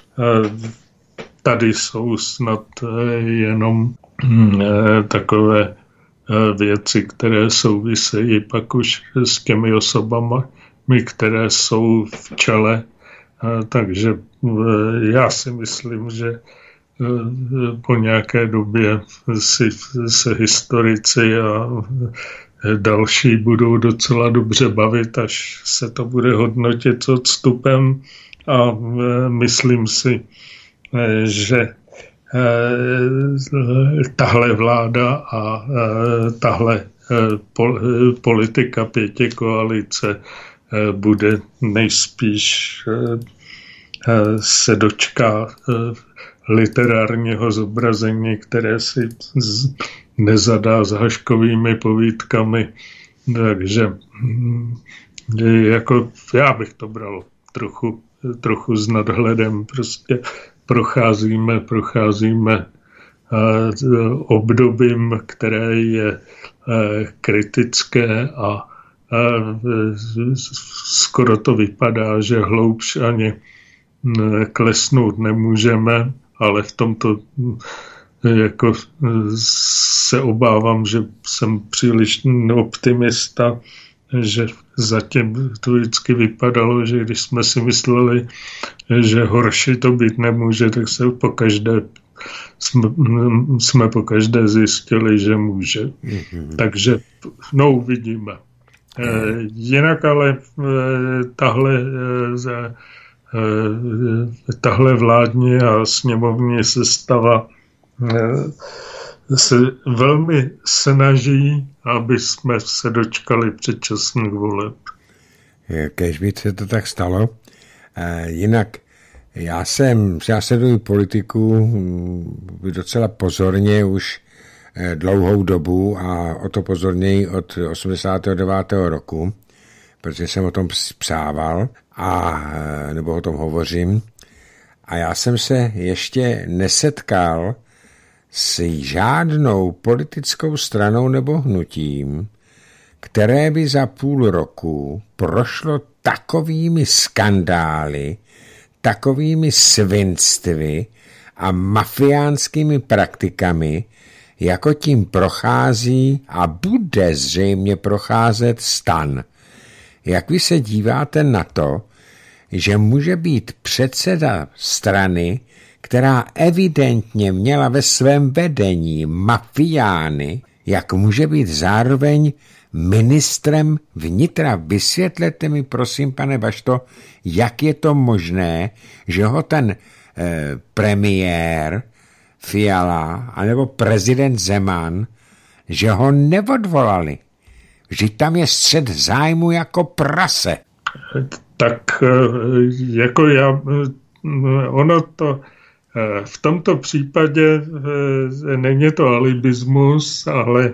Tady jsou snad jenom takové věci, které souvisejí pak už s těmi osobami, které jsou v čele. Takže já si myslím, že po nějaké době se historici a další budou docela dobře bavit, až se to bude hodnotit s odstupem a myslím si, že tahle vláda a tahle politika pětikoalice bude nejspíš se dočká literárního zobrazení, které si nezadá s haškovými povídkami. Takže jako já bych to bral trochu s nadhledem. Prostě procházíme obdobím, které je kritické a skoro to vypadá, že hloubš ani klesnout nemůžeme, ale v tomto jako se obávám, že jsem příliš optimista, že zatím to vždycky vypadalo, že když jsme si mysleli, že horší to být nemůže, tak jsme pokaždé zjistili, že může. Takže uvidíme. Jinak ale tahle vládní a sněmovní sestava se velmi snaží, aby jsme se dočkali předčasných voleb. Kéž by se to tak stalo. Jinak já sleduji politiku docela pozorně už dlouhou dobu a o to pozorněji od 89. roku, protože jsem o tom psával nebo o tom hovořím. A já jsem se ještě nesetkal s žádnou politickou stranou nebo hnutím, které by za půl roku prošlo takovými skandály, takovými svinstvy a mafiánskými praktikami, jako tím prochází a bude zřejmě procházet STAN. Jak vy se díváte na to, že může být předseda strany, která evidentně měla ve svém vedení mafiány, jak může být zároveň ministrem vnitra? Vysvětlete mi, prosím, pane Bašto, jak je to možné, že ho ten premiér Fiala anebo prezident Zeman, že ho neodvolali. Vždyť tam je střet zájmu jako prase. Tak jako ono to v tomto případě není to alibismus, ale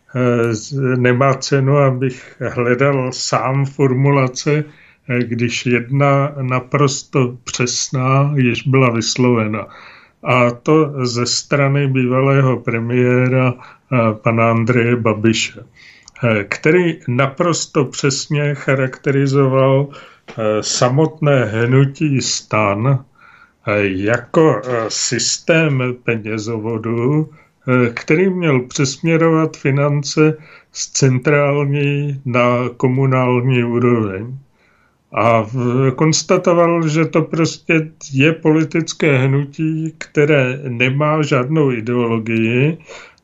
nemá cenu, abych hledal sám formulace, když jedna naprosto přesná již byla vyslovena. A to ze strany bývalého premiéra pana Andreje Babiše, který naprosto přesně charakterizoval samotné hnutí STAN jako systém penězovodu, který měl přesměrovat finance z centrální na komunální úroveň. A konstatoval, že to prostě je politické hnutí, které nemá žádnou ideologii,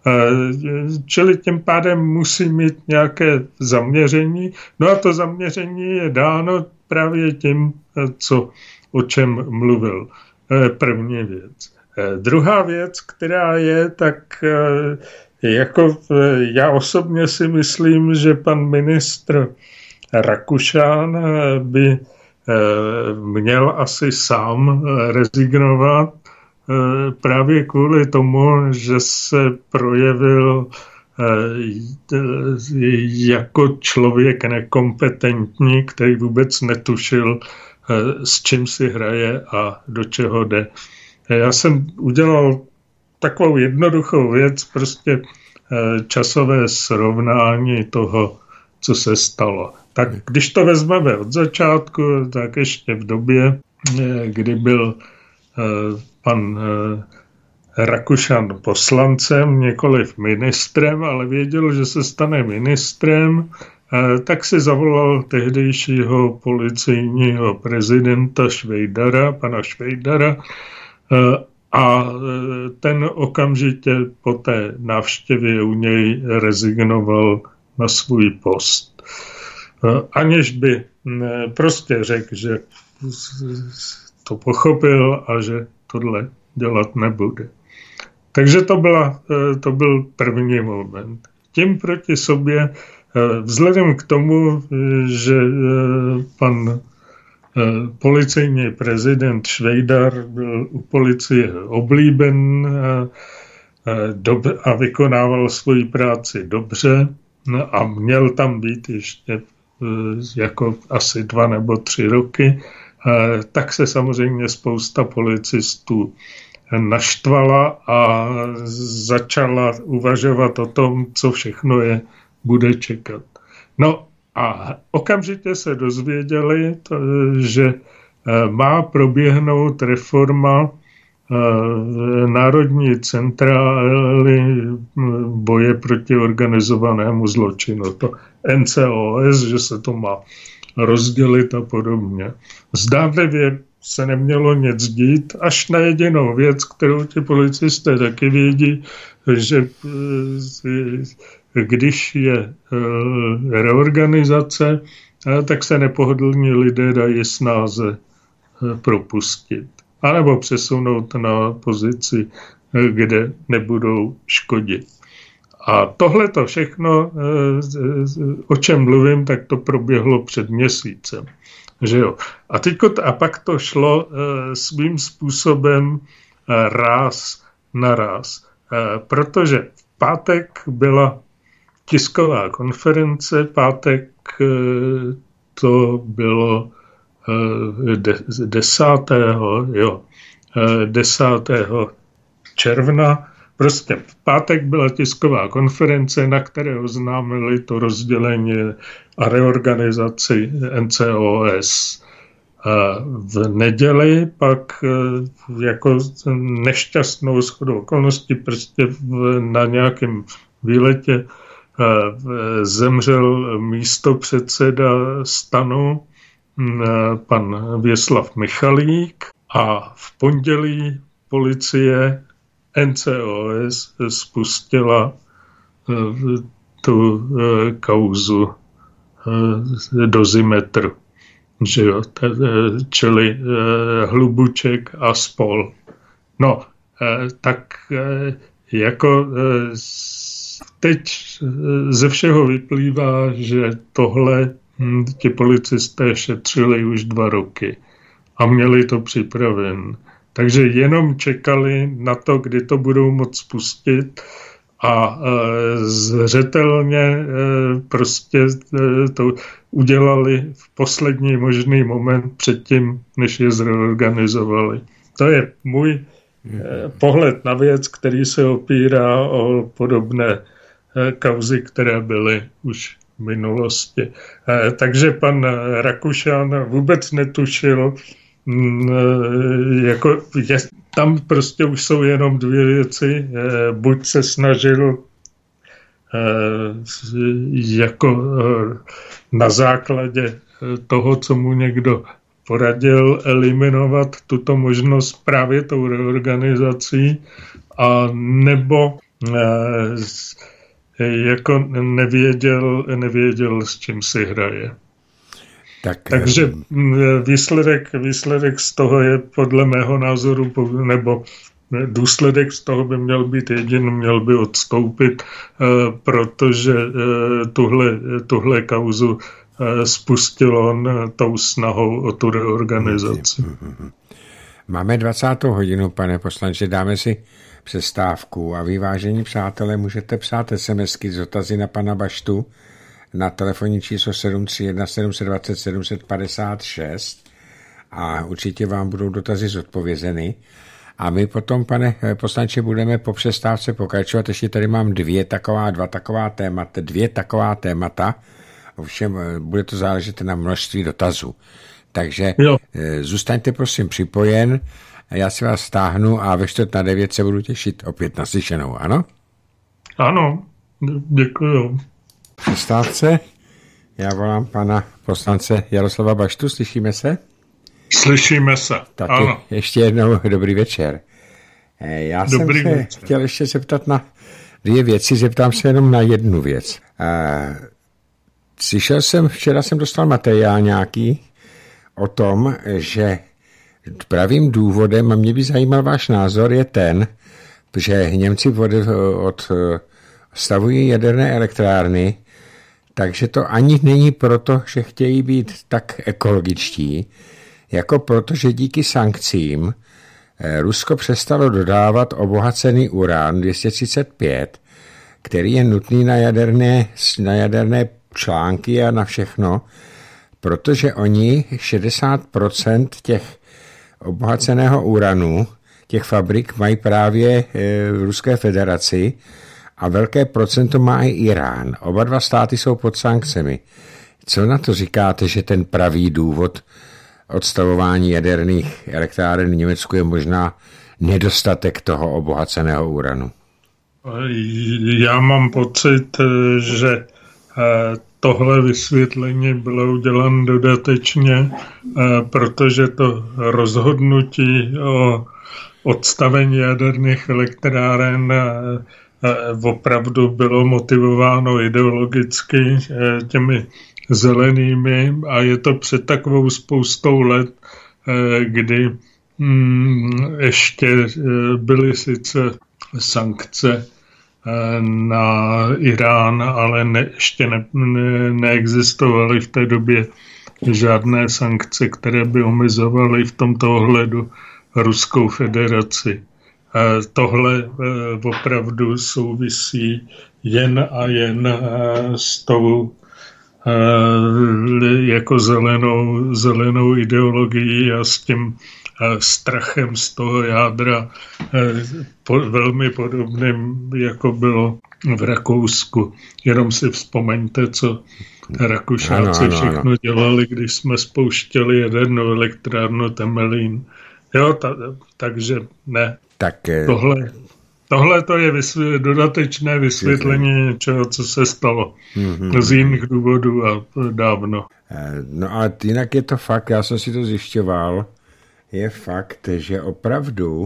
čili tím pádem musí mít nějaké zaměření. No a to zaměření je dáno právě tím, o čem mluvil. První věc. Druhá věc, která je, tak jako já osobně si myslím, že pan ministr Rakušan by měl asi sám rezignovat právě kvůli tomu, že se projevil jako člověk nekompetentní, který vůbec netušil, s čím si hraje a do čeho jde. Já jsem udělal takovou jednoduchou věc, prostě časové srovnání toho, co se stalo. Tak když to vezmeme od začátku, tak ještě v době, kdy byl pan Rakušan poslancem, nikoliv ministrem, ale věděl, že se stane ministrem, tak si zavolal tehdejšího policejního prezidenta Švejdara, pana Švejdara, a ten okamžitě po té návštěvě u něj rezignoval na svůj post. Aniž by prostě řekl, že to pochopil a že tohle dělat nebude. Takže to byl první moment. Tím proti sobě, vzhledem k tomu, že pan policejní prezident Švejdar byl u policie oblíben a vykonával svoji práci dobře a měl tam být ještě jako asi 2 nebo 3 roky, tak se samozřejmě spousta policistů naštvala a začala uvažovat o tom, co všechno je bude čekat. No a okamžitě se dozvěděli, že má proběhnout reforma Národní centrály boje proti organizovanému zločinu. To NCOS, že se to má rozdělit a podobně. Zdánlivě se nemělo nic dít, až na jedinou věc, kterou ti policisté taky vědí, že když je reorganizace, tak se nepohodlní lidé dají snáze propustit. A nebo přesunout na pozici, kde nebudou škodit. A tohle to všechno, o čem mluvím, tak to proběhlo před měsícem. Že jo? A pak to šlo svým způsobem ráz na ráz. Protože v pátek byla tisková konference, pátek to bylo 10. června. Prostě v pátek byla tisková konference, na které oznámili to rozdělení a reorganizaci NCOS. V neděli pak jako nešťastnou shodou okolností prostě na nějakém výletě zemřel místopředseda STANu pan Věslav Michalík a v pondělí policie NCOS spustila tu kauzu dozimetru, že jo, čili Hlubuček a spol. No, tak jako teď ze všeho vyplývá, že tohle ti policisté šetřili už 2 roky a měli to připraven. Takže jenom čekali na to, kdy to budou moct spustit a zřetelně prostě to udělali v poslední možný moment předtím, než je zreorganizovali. To je můj pohled na věc, který se opírá o podobné kauzy, které byly už v minulosti. Takže pan Rakušan vůbec netušil, jako tam prostě už jsou jenom 2 věci. Buď se snažil jako na základě toho, co mu někdo poradil, eliminovat tuto možnost právě tou reorganizací, a nebo jako nevěděl, s čím si hraje. Takže výsledek z toho je podle mého názoru, nebo důsledek z toho by měl být jediný, měl by odstoupit, protože tuhle kauzu spustil on tou snahou o tu reorganizaci. Máme 20. hodinu, pane poslanče, dáme si přestávku a vy, vážení přátelé, můžete psát SMSky z dotazy na pana Baštu na telefonní číslo 731 720 756 a určitě vám budou dotazy zodpovězeny. A my potom, pane poslanče, budeme po přestávce pokračovat. Ještě tady mám dvě taková témata. Ovšem bude to záležet na množství dotazů. Takže zůstaňte prosím připojen. Já si vás stáhnu a ve 8:45 se budu těšit opět na slyšenou, ano? Ano, děkuju. Přestávce. Já volám pana poslance Jaroslava Baštu. Slyšíme se? Slyšíme se, taky ano. Ještě jednou dobrý večer. Já jsem se chtěl ještě zeptat na 2 věci, zeptám se jenom na jednu věc. Včera jsem dostal materiál nějaký o tom, že pravým důvodem, a mě by zajímal váš názor, je ten, že Němci odstavují jaderné elektrárny, takže to ani není proto, že chtějí být tak ekologičtí, jako proto, že díky sankcím Rusko přestalo dodávat obohacený uran 235, který je nutný na jaderné články a na všechno, protože oni 60% těch obohaceného uranu, těch fabrik mají právě v Ruské federaci a velké procento má i Irán. Oba 2 státy jsou pod sankcemi. Co na to říkáte, že ten pravý důvod odstavování jaderných elektráren v Německu je možná nedostatek toho obohaceného uranu? Já mám pocit, že tohle vysvětlení bylo uděláno dodatečně, protože to rozhodnutí o odstavení jaderných elektráren opravdu bylo motivováno ideologicky těmi zelenými a je to před takovou spoustou let, kdy ještě byly sice sankce na Irán, ale ještě neexistovaly v té době žádné sankce, které by omezovaly v tomto ohledu Ruskou federaci. Tohle opravdu souvisí jen a jen s tou jako zelenou ideologií a s tím strachem z toho jádra velmi podobným, jako bylo v Rakousku. Jenom si vzpomeňte, co Rakušáci všechno dělali, když jsme spouštěli jadernou elektrárnu Temelín. Jo, takže ne. Tak, tohle to je dodatečné vysvětlení něčeho, co se stalo z jiných důvodů a dávno. No a jinak je to fakt, já jsem si to zjišťoval, je fakt, že opravdu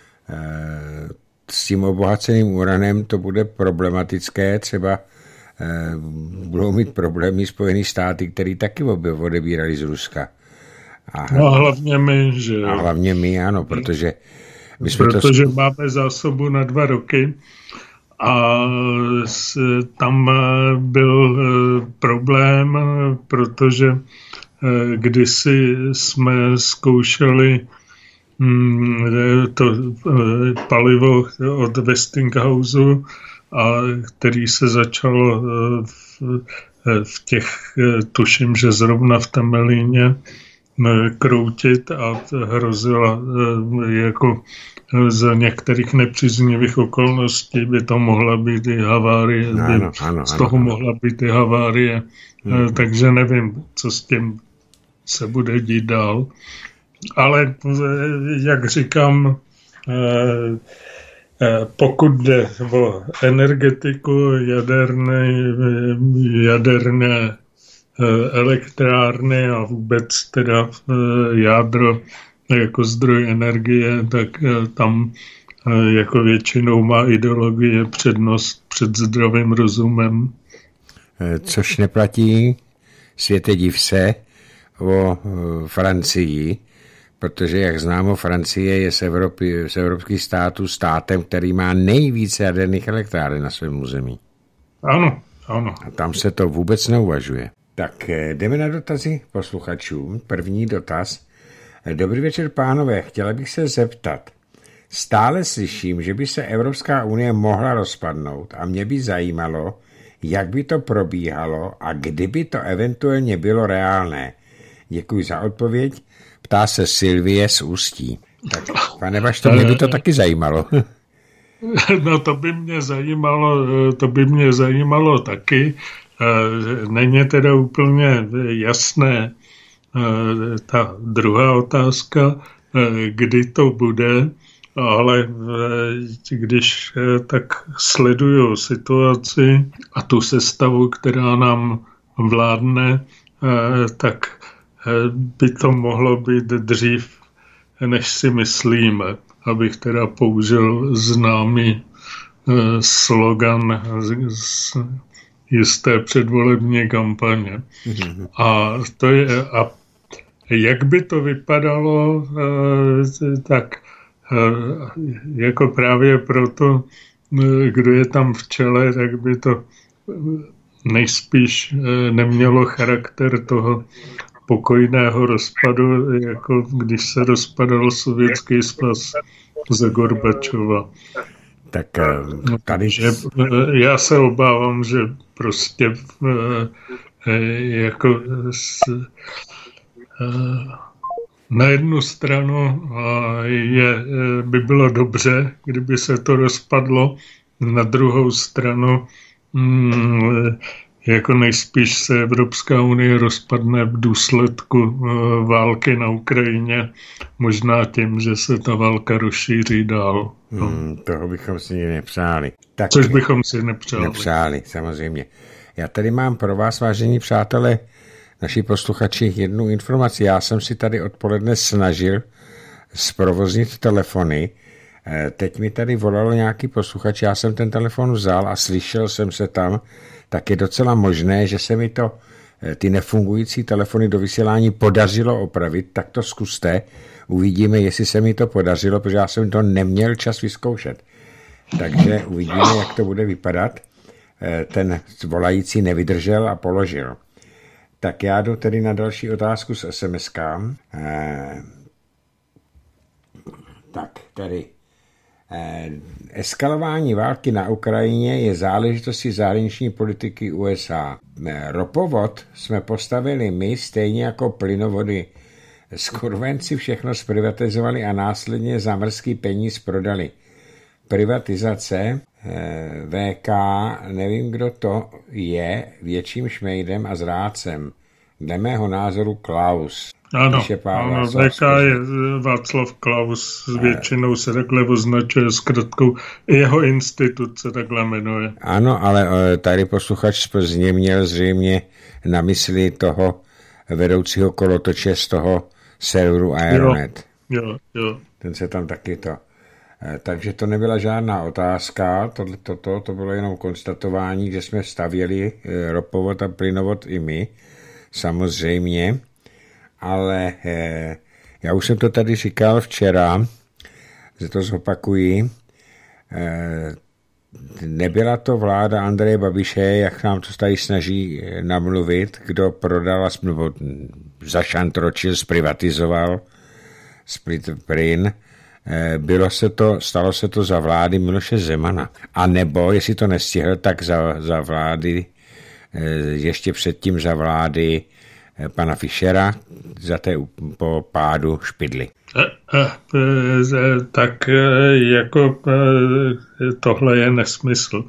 s tím obohaceným uranem to bude problematické, třeba budou mít problémy Spojené státy, které taky odebírali z Ruska. No a hlavně my, že a hlavně my, ano, protože máme zásobu na 2 roky a tam byl problém, protože kdysi jsme zkoušeli to palivo od Westinghouse, který se začalo v těch, tuším, že zrovna v Temelíně, kroutit a hrozila jako za některých nepříznivých okolností by to mohla být i havárie, z toho mohla být i havárie, takže nevím, co s tím se bude dít dál. Ale jak říkám, pokud jde o energetiku, jaderné elektrárny a vůbec teda jádro jako zdroj energie, tak tam jako většinou má ideologie přednost před zdravým rozumem. Což neplatí, světe div se, o Francii, protože, jak známo, Francie je z evropských států státem, který má nejvíce jaderných elektráren na svém území. Ano. A tam se to vůbec neuvažuje. Tak jdeme na dotazy posluchačům. První dotaz. Dobrý večer, pánové. Chtěla bych se zeptat. Stále slyším, že by se Evropská unie mohla rozpadnout a mě by zajímalo, jak by to probíhalo a kdyby to eventuálně bylo reálné. Děkuji za odpověď. Ptá se Sylvie z Ústí. Tak, pane Bašto, mě by to taky zajímalo. No to by mě zajímalo taky. Není teda úplně jasné ta druhá otázka, kdy to bude, ale když tak sleduju situaci a tu sestavu, která nám vládne, tak by to mohlo být dřív, než si myslíme, abych teda použil známý slogan z jisté předvolební kampaně. A jak by to vypadalo, tak jako právě proto, kdo je tam v čele, tak by to nejspíš nemělo charakter toho pokojného rozpadu, jako když se rozpadal Sovětský svaz za Gorbačova. Tak tady... Já se obávám, že prostě jako na jednu stranu by bylo dobře, kdyby se to rozpadlo, na druhou stranu jako nejspíš se Evropská unie rozpadne v důsledku války na Ukrajině, možná tím, že se ta válka rozšíří dál. Toho bychom si nepřáli. Tak, což bychom si nepřáli. Nepřáli, samozřejmě. Já tady mám pro vás, vážení přátelé, naši posluchači, jednu informaci. Já jsem si tady odpoledne snažil zprovoznit telefony Teď mi tady volal nějaký posluchač, já jsem ten telefon vzal a slyšel jsem se tam, tak je docela možné, že se mi ty nefungující telefony do vysílání podařilo opravit, tak to zkuste, uvidíme, jestli se mi to podařilo, protože já jsem to neměl čas vyzkoušet. Takže uvidíme, jak to bude vypadat. Ten volající nevydržel a položil. Tak já jdu tedy na další otázku z SMS-k. Tak, tady. Eskalování války na Ukrajině je záležitostí zahraniční politiky USA. Ropovod jsme postavili my, stejně jako plynovody. Skurvenci všechno zprivatizovali a následně za mrzký peníz prodali. Privatizace VK, nevím, kdo to je, větším šmejdem a zrádcem. Dle mého názoru Klaus. Ano, VK je Václav Klaus, s většinou se takhle označuje zkratkou, jeho institut se takhle jmenuje. Ano, ale tady posluchač z Plzně měl zřejmě na mysli toho vedoucího kolotoče z toho serveru Aeronet. Jo. Ten se tam taky to... Takže to nebyla žádná otázka, to bylo jenom konstatování, že jsme stavěli ropovod a plynovod i my, samozřejmě, ale já už jsem to tady říkal včera, že to zopakuji, nebyla to vláda Andreje Babiše, jak nám to tady snaží namluvit, kdo prodal, nebo zašantročil, zprivatizoval plyn. Stalo se to za vlády Miloše Zemana. A nebo, jestli to nestihl, tak za vlády, ještě předtím za vlády pana Fischera, po pádu Špidly. Tak jako tohle je nesmysl.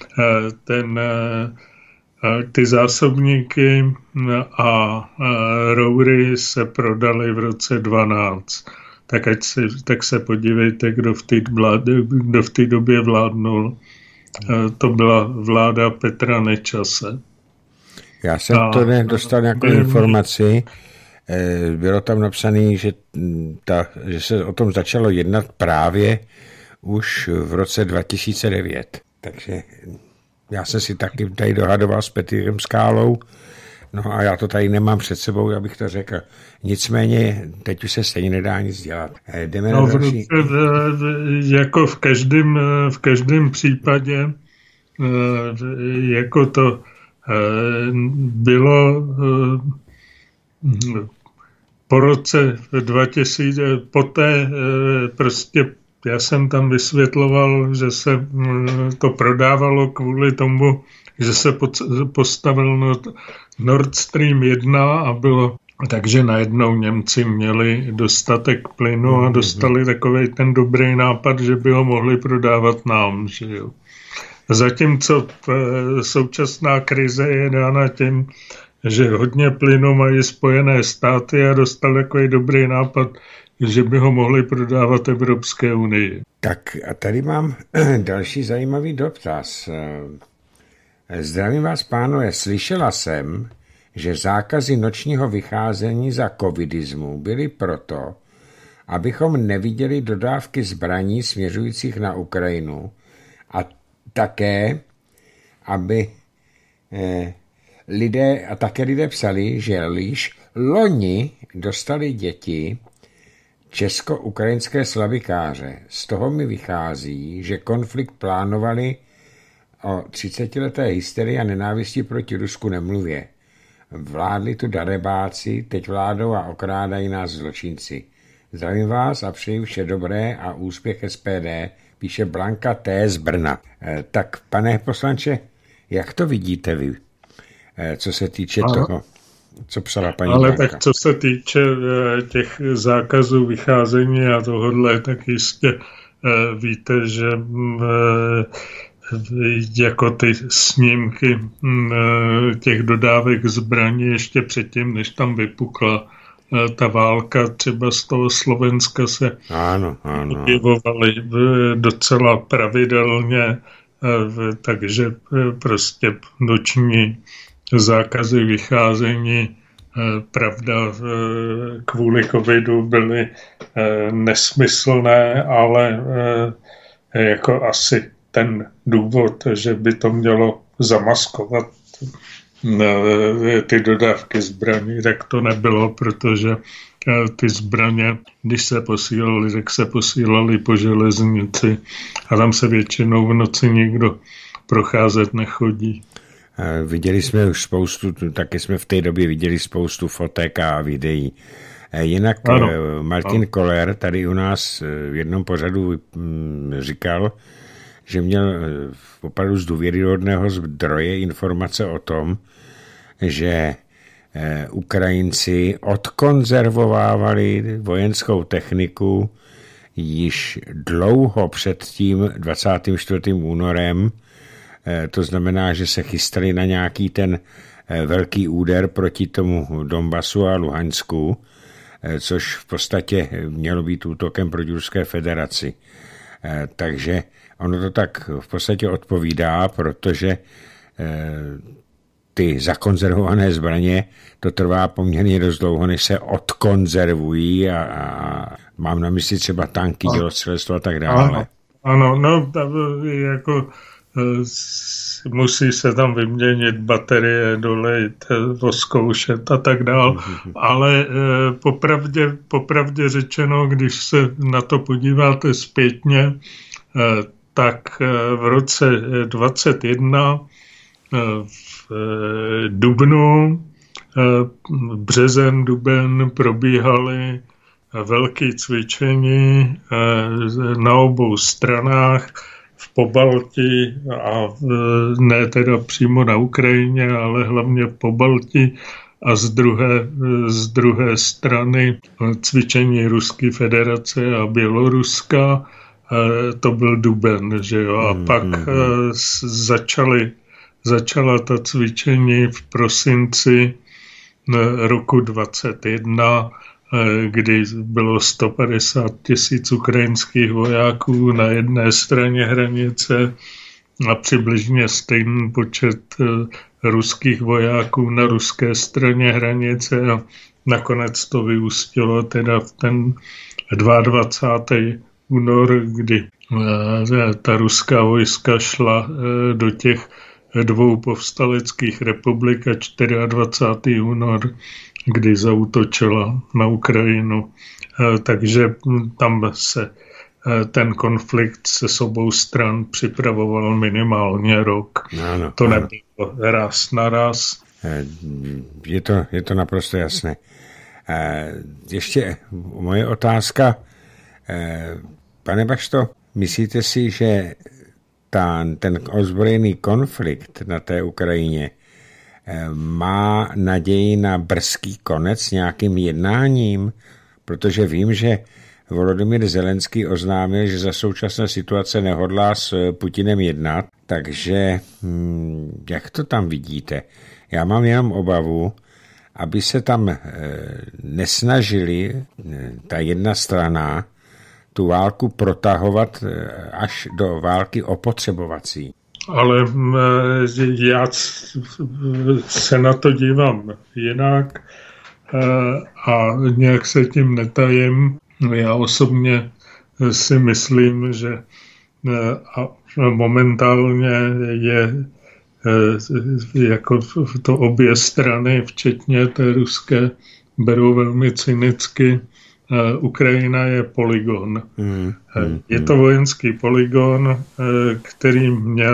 Ty zásobníky a roury se prodaly v roce 12. Tak se podívejte, kdo v té době vládnul. To byla vláda Petra Nečase. Já jsem to nedostal nějakou informaci. Bylo tam napsané, že se o tom začalo jednat právě už v roce 2009. Takže já jsem si taky tady dohadoval s Petrem Skálou. No a já to tady nemám před sebou, abych to řekl. Nicméně teď už se stejně nedá nic dělat. Jdeme na další. Jako v každém případě, jako to bylo po roce 2000, poté prostě já jsem tam vysvětloval, že se to prodávalo kvůli tomu, že se postavil Nord Stream 1 a bylo, takže najednou Němci měli dostatek plynu a dostali takovej ten dobrý nápad, že by ho mohli prodávat nám. Že jo. Zatímco současná krize je dána tím, že hodně plynu mají Spojené státy a dostal takový dobrý nápad, že by ho mohli prodávat Evropské unii. Tak a tady mám další zajímavý dotaz. Zdravím vás, pánové, slyšela jsem, že zákazy nočního vycházení za covidismu byly proto, abychom neviděli dodávky zbraní směřujících na Ukrajinu a také, aby lidé psali, že již loni dostali děti česko-ukrajinské slavikáře. Z toho mi vychází, že konflikt plánovali o 30leté hysterii a nenávisti proti Rusku nemluvě. Vládli tu darebáci, teď vládou a okrádají nás zločinci. Zdravím vás a přeji vše dobré a úspěch SPD, píše Blanka T. z Brna. Tak, pane poslanče, jak to vidíte vy, co se týče toho, co psala paní Ale Blanka? tak co se týče těch zákazů vycházení a tohodle, tak jistě víte, že jako ty snímky těch dodávek zbraní ještě předtím, než tam vypukla ta válka, třeba z toho Slovenska se objevovaly docela pravidelně, takže prostě noční zákazy vycházení pravda, kvůli covidu byly nesmyslné, ale jako asi ten důvod, že by to mělo zamaskovat ty dodávky zbraní, tak to nebylo, protože ty zbraně, když se posílaly, tak se posílaly po železnici a tam se většinou v noci nikdo procházet nechodí. Viděli jsme už spoustu, taky jsme v té době viděli spoustu fotek a videí. Jinak ano. Martin Koller tady u nás v jednom pořadu říkal, že měl opravdu z důvěryhodného zdroje informace o tom, že Ukrajinci odkonzervovávali vojenskou techniku již dlouho před tím 24. únorem. To znamená, že se chystali na nějaký ten velký úder proti tomu Donbasu a Luhansku, což v podstatě mělo být útokem proti Ruské federaci. Takže ono to tak v podstatě odpovídá, protože ty zakonzervované zbraně, to trvá poměrně dost dlouho, než se odkonzervují a mám na mysli třeba tanky, dělostřelectvo a tak dále. Ano, no jako musí se tam vyměnit baterie, dolejt, oskoušet a tak dál, ale popravdě řečeno, když se na to podíváte zpětně, tak v roce 2021 v dubnu, březen, duben probíhaly velké cvičení na obou stranách v Pobaltí a ne teda přímo na Ukrajině, ale hlavně v Pobaltí a z druhé strany cvičení Ruské federace a Běloruska. To byl duben, že jo, a pak začala ta cvičení v prosinci roku 2021, kdy bylo 150 000 ukrajinských vojáků na jedné straně hranice a přibližně stejný počet ruských vojáků na ruské straně hranice a nakonec to vyústilo teda v ten 22. únor, kdy ta ruská vojska šla do těch dvou povstaleckých republik a 24. únor, kdy zaútočila na Ukrajinu. Takže tam se ten konflikt se s obou stran připravoval minimálně rok. Ano, to nebylo raz na raz. Je to naprosto jasné. Ještě moje otázka. Pane Bašto, myslíte si, že ten ozbrojený konflikt na té Ukrajině má naději na brzký konec nějakým jednáním? Protože vím, že Volodymyr Zelenský oznámil, že za současné situace nehodlá s Putinem jednat, takže jak to tam vidíte? Já mám jenom obavu, aby se tam nesnažili ta jedna strana tu válku protahovat až do války opotřebovací. Ale já se na to dívám jinak a nějak se tím netajím. Já osobně si myslím, že momentálně je jako to obě strany, včetně té ruské, berou velmi cynicky. Ukrajina je polygon. Je to vojenský polygon, který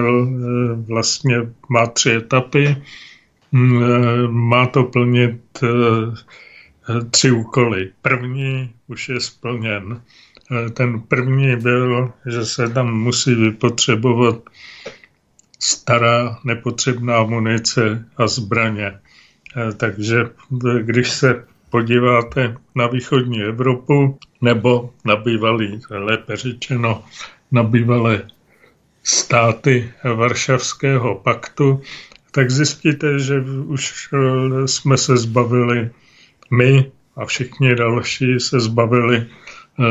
má 3 etapy. Má to plnit 3 úkoly. První už je splněn. Ten první byl, že se tam musí vypotřebovat stará nepotřebná munice a zbraně. Takže když se podíváte na východní Evropu nebo na bývalý, lépe řečeno, na bývalé státy Varšavského paktu, tak zjistíte, že už jsme se zbavili, my a všichni další se zbavili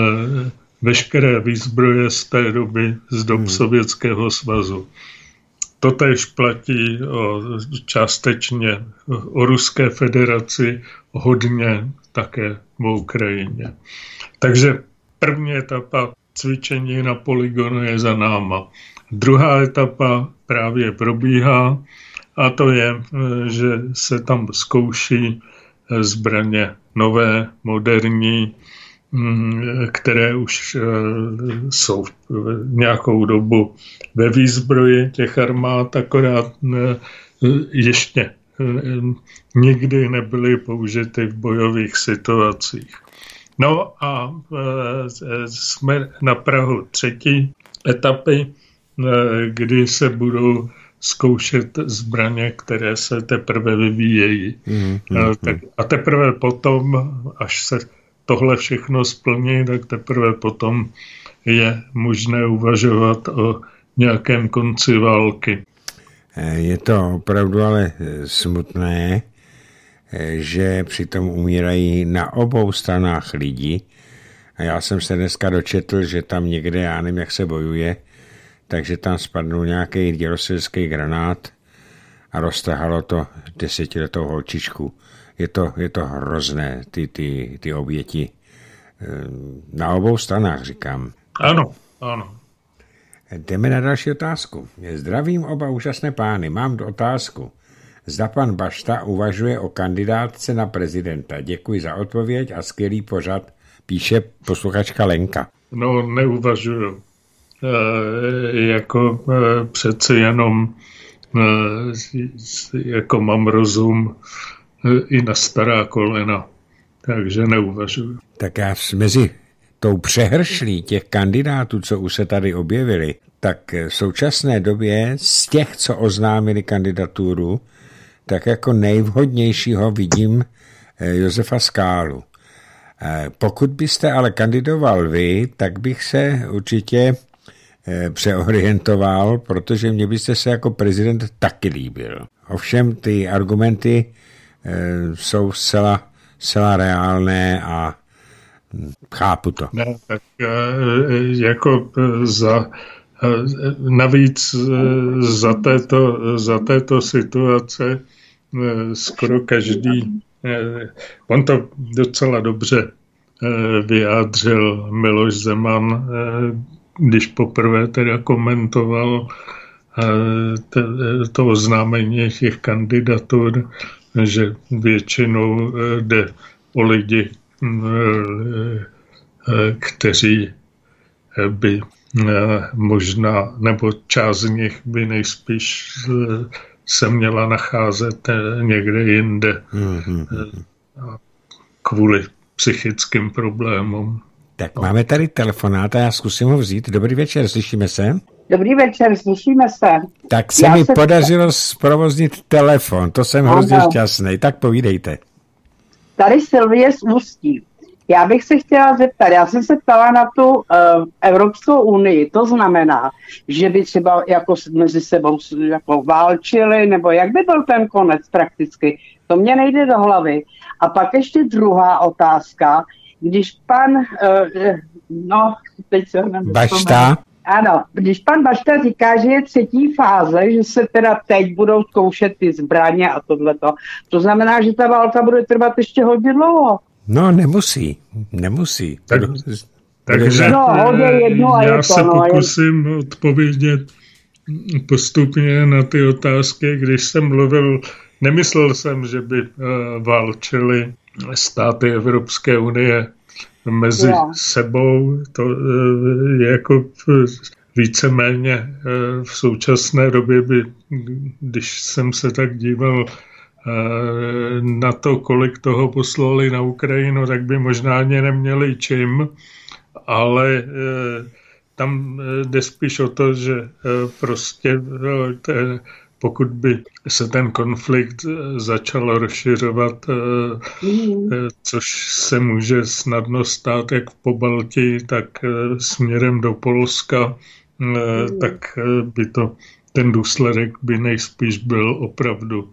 veškeré výzbroje z té doby, z dob Sovětského svazu. Totéž platí částečně o Ruské federaci, hodně také o Ukrajině. Takže první etapa cvičení na polygonu je za náma. Druhá etapa právě probíhá a to je, že se tam zkouší zbraně nové, moderní, které už jsou nějakou dobu ve výzbroji těch armád, akorát ještě nikdy nebyly použity v bojových situacích. No a jsme na prahu třetí etapy, kdy se budou zkoušet zbraně, které se teprve vyvíjejí. A teprve potom, až se tohle všechno splní, tak teprve potom je možné uvažovat o nějakém konci války. Je to opravdu ale smutné, že přitom umírají na obou stranách lidi. A já jsem se dneska dočetl, že tam někde, já nevím, jak se bojuje, takže tam spadnul nějaký dělostřelecký granát a roztrhalo to 10letou holčičku. Je to hrozné, ty oběti. Na obou stranách, říkám. Ano. Jdeme na další otázku. Zdravím oba úžasné pány. Mám otázku. Zda pan Bašta uvažuje o kandidátce na prezidenta. Děkuji za odpověď a skvělý pořad, píše posluchačka Lenka. No, neuvažuju. Přeci jenom jako mám rozum i na stará kolena, takže neuvažuju. Tak já mezi tou přehršlí těch kandidátů, co už se tady objevili, tak v současné době z těch, co oznámili kandidaturu, tak jako nejvhodnějšího vidím Josefa Skálu. Pokud byste ale kandidoval vy, tak bych se určitě přeorientoval, protože mě byste se jako prezident taky líbil. Ovšem ty argumenty jsou zcela reálné a chápu to. Ne, tak jako navíc za této situace skoro každý, on to docela dobře vyjádřil Miloš Zeman, když poprvé teda komentoval to oznámení těch kandidatur, že většinou jde o lidi, kteří by možná, nebo část z nich by nejspíš se měla nacházet někde jinde kvůli psychickým problémům. Tak máme tady telefonát a já zkusím ho vzít. Dobrý večer, slyšíme se? Dobrý večer, slyšíme se. Tak se mi podařilo zprovoznit telefon, to jsem hrozně šťastný. Tak povídejte. Tady Silvie z Ústí. Já bych se chtěla zeptat, já jsem se ptala na tu Evropskou unii, to znamená, že by třeba jako mezi sebou jako válčili, nebo jak by byl ten konec prakticky, to mě nejde do hlavy. A pak ještě druhá otázka, když pan, teď se Bašta? Ano, když pan Bašta říká, že je třetí fáze, že se teda teď budou zkoušet ty zbraně a tohleto, to znamená, že ta válka bude trvat ještě hodně dlouho. No, nemusí. Takže já se pokusím odpovědět postupně na ty otázky. Když jsem mluvil, nemyslel jsem, že by válčili státy Evropské unie mezi sebou. To je jako víceméně v současné době by, když jsem se tak díval na to, kolik toho poslali na Ukrajinu, tak by možná ani neměli čím, ale tam jde spíš o to, že prostě pokud by se ten konflikt začal rozšiřovat, což se může snadno stát jak v Pobaltí, tak směrem do Polska, tak by ten důsledek by nejspíš byl opravdu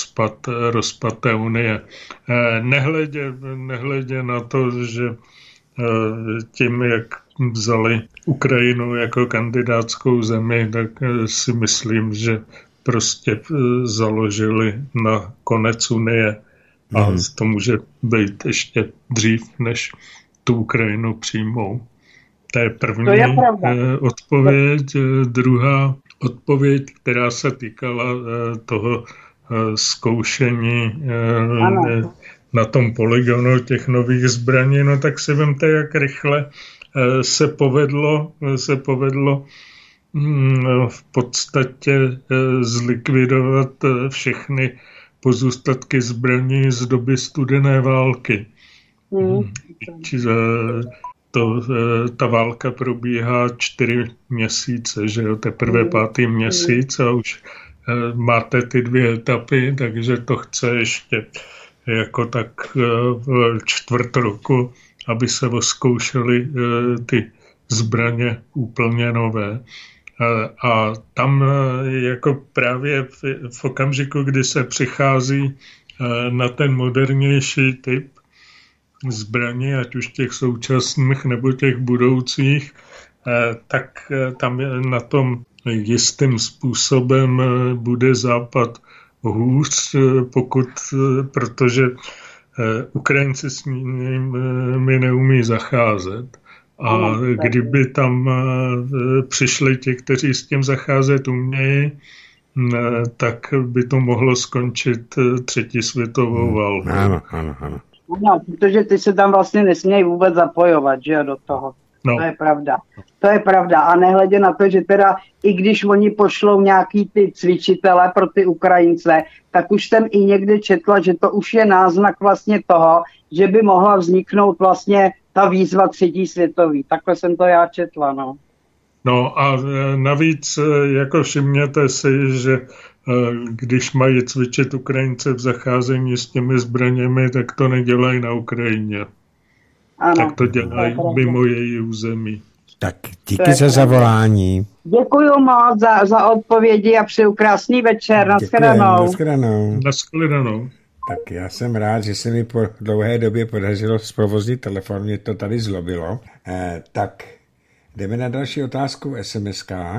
rozpad té unie. Nehledě na to, že tím, jak vzali Ukrajinu jako kandidátskou zemi, tak si myslím, že prostě založili na konec Unie a to může být ještě dřív, než tu Ukrajinu přijmou. To je první odpověď. Druhá odpověď, která se týkala toho zkoušení na tom polygonu těch nových zbraní, no tak si vemte, jak rychle se povedlo v podstatě zlikvidovat všechny pozůstatky zbraní z doby studené války. Ta válka probíhá 4 měsíce, že jo, teprve 5. měsíc a už máte ty 2 etapy, takže to chce ještě jako tak čtvrt roku, aby se oskoušely ty zbraně úplně nové. A tam jako právě v okamžiku, kdy se přichází na ten modernější typ zbraní, ať už těch současných nebo těch budoucích, tak tam na tom jistým způsobem bude Západ hůř, protože Ukrajinci s nimi neumí zacházet. A kdyby tam přišli ti, kteří s tím zacházet umějí, tak by to mohlo skončit 3. světovou válkou. Ano. No, protože ty se tam vlastně nesmějí vůbec zapojovat, že do toho. No. To je pravda. A nehledě na to, že teda i když oni pošlou nějaký ty cvičitele pro ty Ukrajince, tak už jsem i někde četla, že to už je náznak vlastně toho, že by mohla vzniknout vlastně ta výzva 3. světový. Takhle jsem to já četla, no. No a navíc jako všimněte si, že když mají cvičit Ukrajince v zacházení s těmi zbraněmi, tak to nedělají na Ukrajině. Ano, tak to dělají mimo její území. Tak díky za zavolání. Děkuju moc za odpovědi a přeju krásný večer. Naschledanou. Tak já jsem rád, že se mi po dlouhé době podařilo zprovoznit telefon, mě to tady zlobilo. Tak jdeme na další otázku v SMS-kách.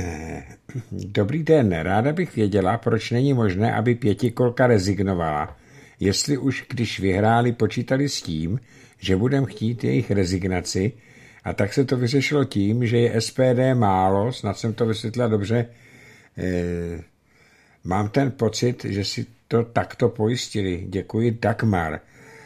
Dobrý den, ráda bych věděla, proč není možné, aby pětikolka rezignovala. Jestli už když vyhráli, počítali s tím, že budeme chtít jejich rezignaci, a tak se to vyřešilo tím, že je SPD málo, snad jsem to vysvětlila dobře. Mám ten pocit, že si to takto pojistili. Děkuji, Dagmar.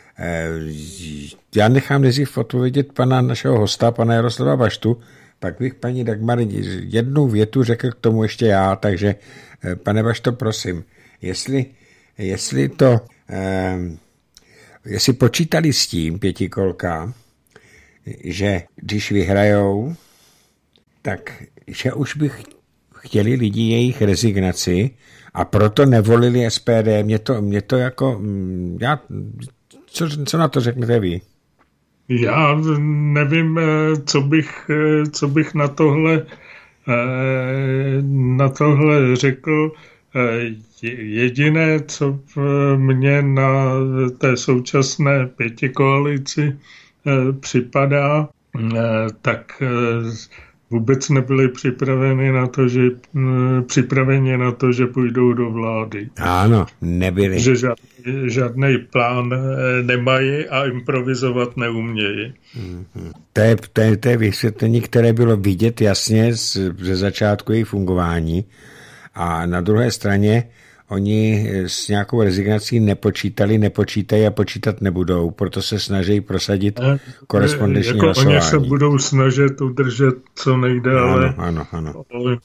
Já nechám nejdřív odpovědět pana našeho hosta, pana Jaroslava Baštu, pak bych paní Dagmar jednu větu řekl k tomu ještě já, takže pane Bašto, prosím, jestli počítali s tím pětikolka, že když vyhrajou, tak že už bych chtěli lidi jejich rezignaci a proto nevolili SPD. Mě to jako... Co na to řeknete vy? Já nevím, co bych na tohle řekl. Jediné, co mě na té současné pětikoalici připadá, tak vůbec nebyli připraveni na to, že půjdou do vlády. Ano, nebyli. Že žádný plán nemají a improvizovat neumějí. To je vysvětlení, které bylo vidět jasně ze začátku jejich fungování. A na druhé straně oni s nějakou rezignací nepočítají a počítat nebudou, proto se snaží prosadit korespondenční hlasování. Oni se budou snažit udržet co nejdále. Ano. Ale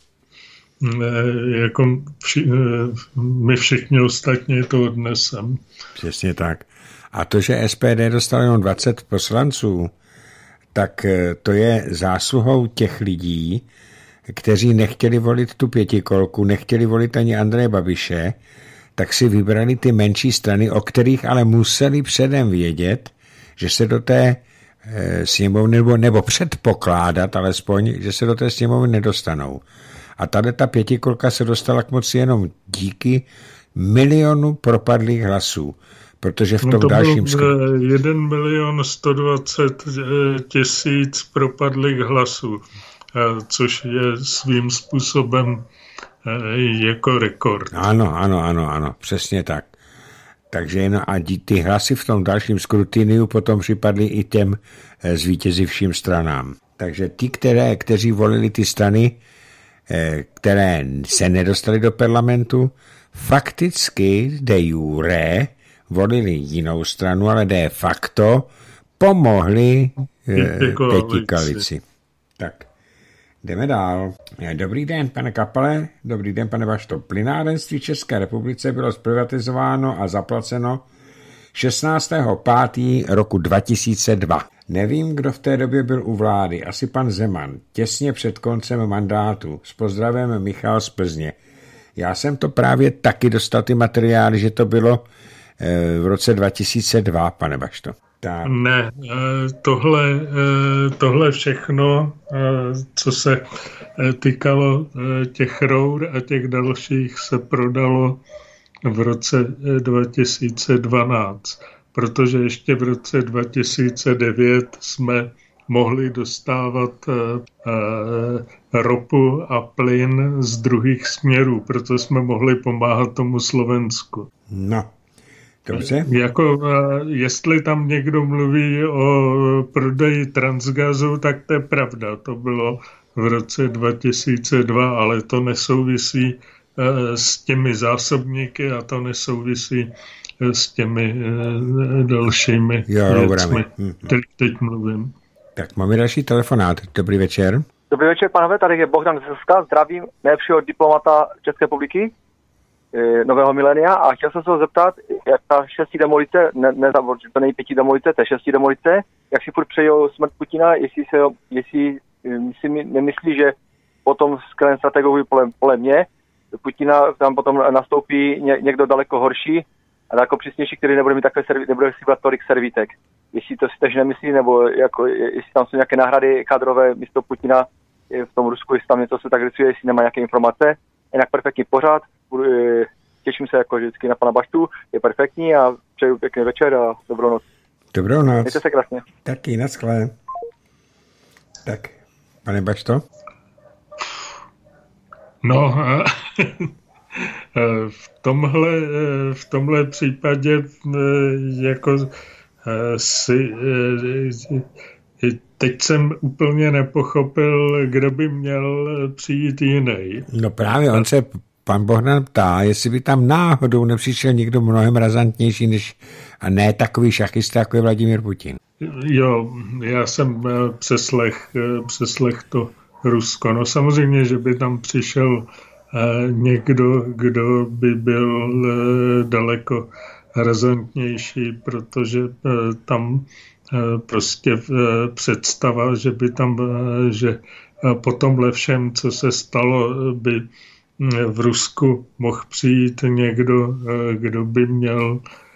jako my všichni ostatní to odnesem. Přesně tak. A to, že SPD dostalo jenom 20 poslanců, tak to je zásluhou těch lidí, kteří nechtěli volit tu pětikolku, nechtěli volit ani Andreje Babiše, tak si vybrali ty menší strany, o kterých ale museli předem vědět, že se do té sněmovny, nebo předpokládat alespoň, že se do té sněmovny nedostanou. A tady ta pětikolka se dostala k moci jenom díky milionu propadlých hlasů, protože v tom dalším... 1 120 000 propadlých hlasů, což je svým způsobem jako rekord. Ano, přesně tak. Takže a ty hlasy v tom dalším skrutiniu potom připadly i těm zvítězivším stranám. Takže ti, kteří volili ty strany, které se nedostaly do parlamentu, fakticky de jure volili jinou stranu, ale de facto pomohli pětikoalici. Tak, jdeme dál. Dobrý den, pane Kapale, dobrý den, pane Bašto. Plynárenství České republice bylo zprivatizováno a zaplaceno 16.5. roku 2002. Nevím, kdo v té době byl u vlády, asi pan Zeman, těsně před koncem mandátu. S pozdravem Michal z Plzně. Já jsem to právě taky dostal ty materiály, že to bylo v roce 2002, pane Bašto. Tak. Ne, tohle všechno, co se týkalo těch rour a těch dalších, se prodalo v roce 2012, protože ještě v roce 2009 jsme mohli dostávat ropu a plyn z druhých směrů, proto jsme mohli pomáhat tomu Slovensku. No, dobře. Jestli tam někdo mluví o prodeji Transgazu, tak to je pravda. To bylo v roce 2002, ale to nesouvisí s těmi zásobníky a to nesouvisí s těmi dalšími věcmi, kterých teď mluvím. Tak máme další telefonát. Dobrý večer. Dobrý večer, pánové, tady je Bohdan Zeska, zdravím nejlepšího diplomata České republiky, nového milénia, a chtěl jsem se ho zeptat, jak ta 6. demolice, to není 5. demolice, to je 6. demolice, jak si furt přejou smrt Putina, jestli si nemyslí, že potom skvělém strategovi podle mě Putina tam potom nastoupí někdo daleko horší a daleko přísnější, který nebude mít nebude si brát tolik servítek. Jestli to si tež nemyslí, nebo jestli tam jsou nějaké náhrady kadrové místo Putina v tom Rusku, jestli tam něco se tak rysuje, jestli nemá nějaké informace. Jinak perfektní pořád, těším se jako vždycky na pana Baštu, je perfektní a přeju pěkný večer a dobrou noc. Dobrou noc. Mějte se krásně. Taky, naschle. Tak, pane Bašto? No, v tomhle případě jako teď jsem úplně nepochopil, kdo by měl přijít jiný. No právě, on se pan Bohdan ptá, jestli by tam náhodou nepřišel někdo mnohem razantnější než, a ne takový šachista, jako je Vladimír Putin. Jo, já jsem přeslech to Rusko. No samozřejmě, že by tam přišel někdo, kdo by byl daleko razantnější, protože tam prostě představa, že by tam, že po tomhle všem, co se stalo, by v Rusku mohl přijít někdo, kdo by měl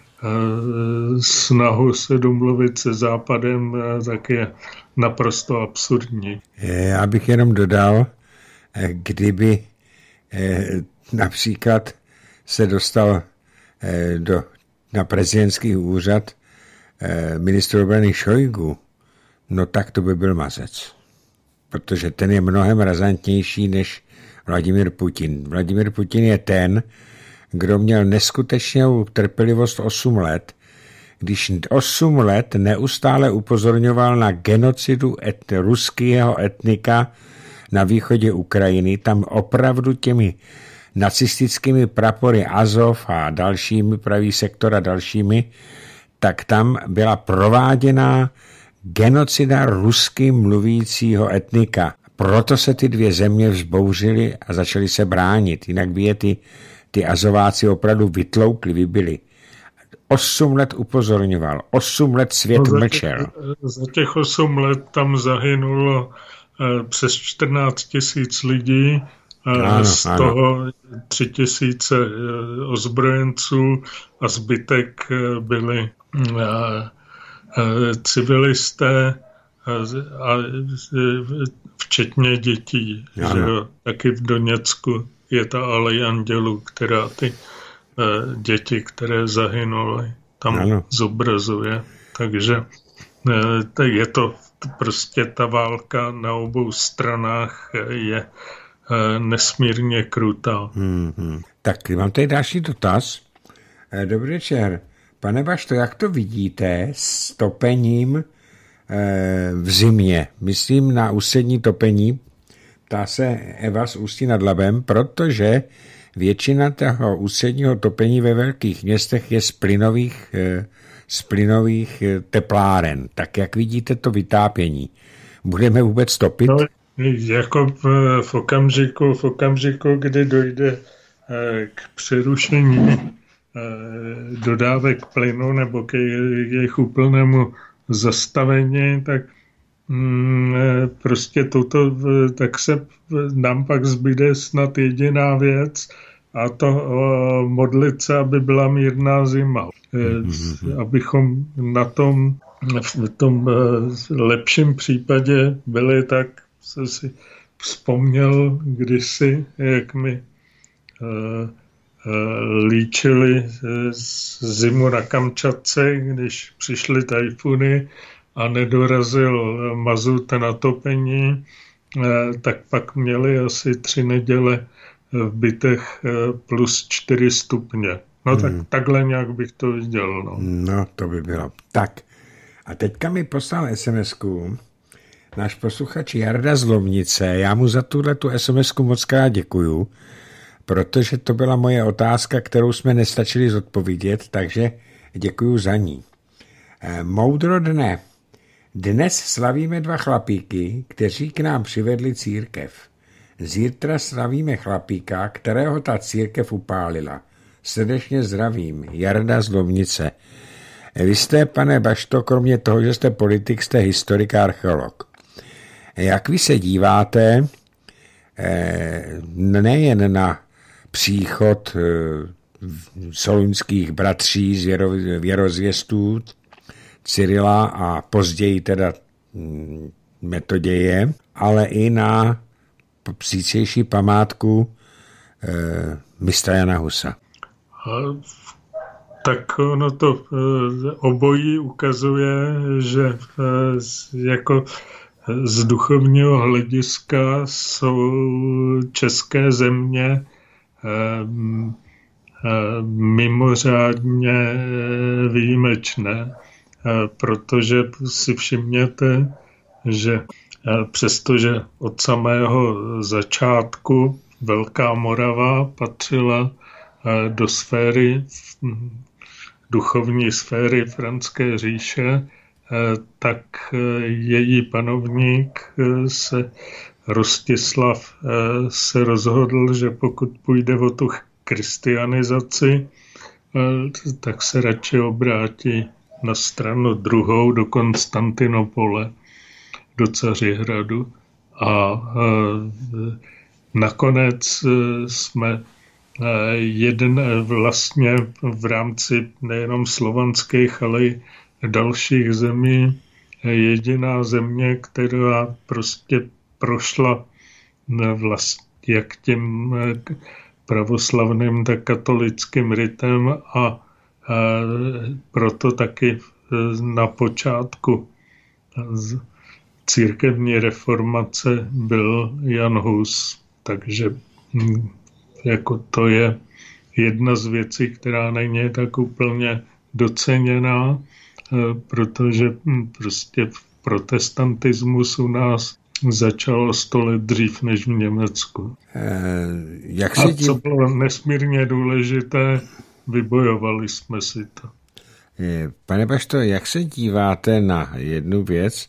snahu se domluvit se Západem, tak je naprosto absurdní. Já bych jenom dodal, kdyby například se dostal na prezidentský úřad ministr obrany Šojgu, no tak to by byl mazec. Protože ten je mnohem razantnější než Vladimír Putin. Vladimír Putin je ten, kdo měl neskutečnou trpělivost 8 let, když 8 let neustále upozorňoval na genocidu ruského etnika na východě Ukrajiny. Tam opravdu těmi nacistickými prapory Azov a dalšími, pravý sektor a dalšími, tak tam byla prováděná genocida rusky mluvícího etnika. Proto se ty dvě země vzbouřily a začaly se bránit. Jinak by je ty Azováci opravdu vytloukli, vybili. 8 let upozorňoval, 8 let svět mlčel. Za těch 8 let tam zahynulo přes 14 000 lidí, z toho 3 000 ozbrojenců a zbytek byli civilisté, a včetně dětí. Že taky v Doněcku je ta Alej andělů, která ty děti, které zahynuly, tam ano. zobrazuje. Takže je to prostě ta válka na obou stranách je nesmírně krutá. Tak mám tady další dotaz. Dobrý večer. Pane Bašto, jak to vidíte s topením v zimě? Myslím na ústřední topení. Ptá se Eva z Ústí nad Labem, protože většina toho ústředního topení ve velkých městech je z plynových tepláren. Tak jak vidíte to vytápění? Budeme vůbec topit? No, jako v okamžiku, kdy dojde k přerušení dodávek plynu nebo k jejich úplnému zastavení, tak prostě tak se nám pak zbyde snad jediná věc, a to modlit se, aby byla mírná zima. Abychom v tom lepším případě byli, tak se si vzpomněl kdysi, jak mi líčili zimu na Kamčatce, když přišly tajfuny a nedorazil mazut na topení, tak pak měli asi 3 neděle v bytech plus 4 stupně. No tak takhle nějak bych to viděl. No to by bylo. Tak a teďka mi poslal SMS-ku náš posluchač Jarda z Lomnice. Já mu za tu SMS-ku moc krát děkuju, protože to byla moje otázka, kterou jsme nestačili zodpovědět, takže děkuju za ní. Moudro dne. Dnes slavíme 2 chlapíky, kteří k nám přivedli církev. Zítra slavíme chlapíka, kterého ta církev upálila. Srdečně zdravím, Jarda z Lomnice. Vy jste, pane Bašto, kromě toho, že jste politik, jste historik a archeolog. Jak vy se díváte nejen na příchod solunských bratří z věrozvěstů Cyrila a později teda Metoděje, ale i na příčejší památku mistra Jana Husa? Tak ono to obojí ukazuje, že jako z duchovního hlediska jsou české země mimořádně výjimečné, protože si všimněte, že přestože od samého začátku Velká Morava patřila do duchovní sféry Franské říše, tak její panovník Rostislav se rozhodl, že pokud půjde o tu kristianizaci, tak se radši obrátí na stranu druhou do Konstantinopole, do Cařihradu. A nakonec jsme vlastně v rámci nejenom slovanských, ale i dalších zemí jediná země, která prostě prošla vlastně jak tím pravoslavným, tak katolickým ritem a proto taky na počátku církevní reformace byl Jan Hus. Takže jako to je jedna z věcí, která není tak úplně doceněná, protože prostě protestantismus u nás začal 100 let dřív než v Německu. Co bylo nesmírně důležité, vybojovali jsme si to. Pane Bašto, jak se díváte na jednu věc?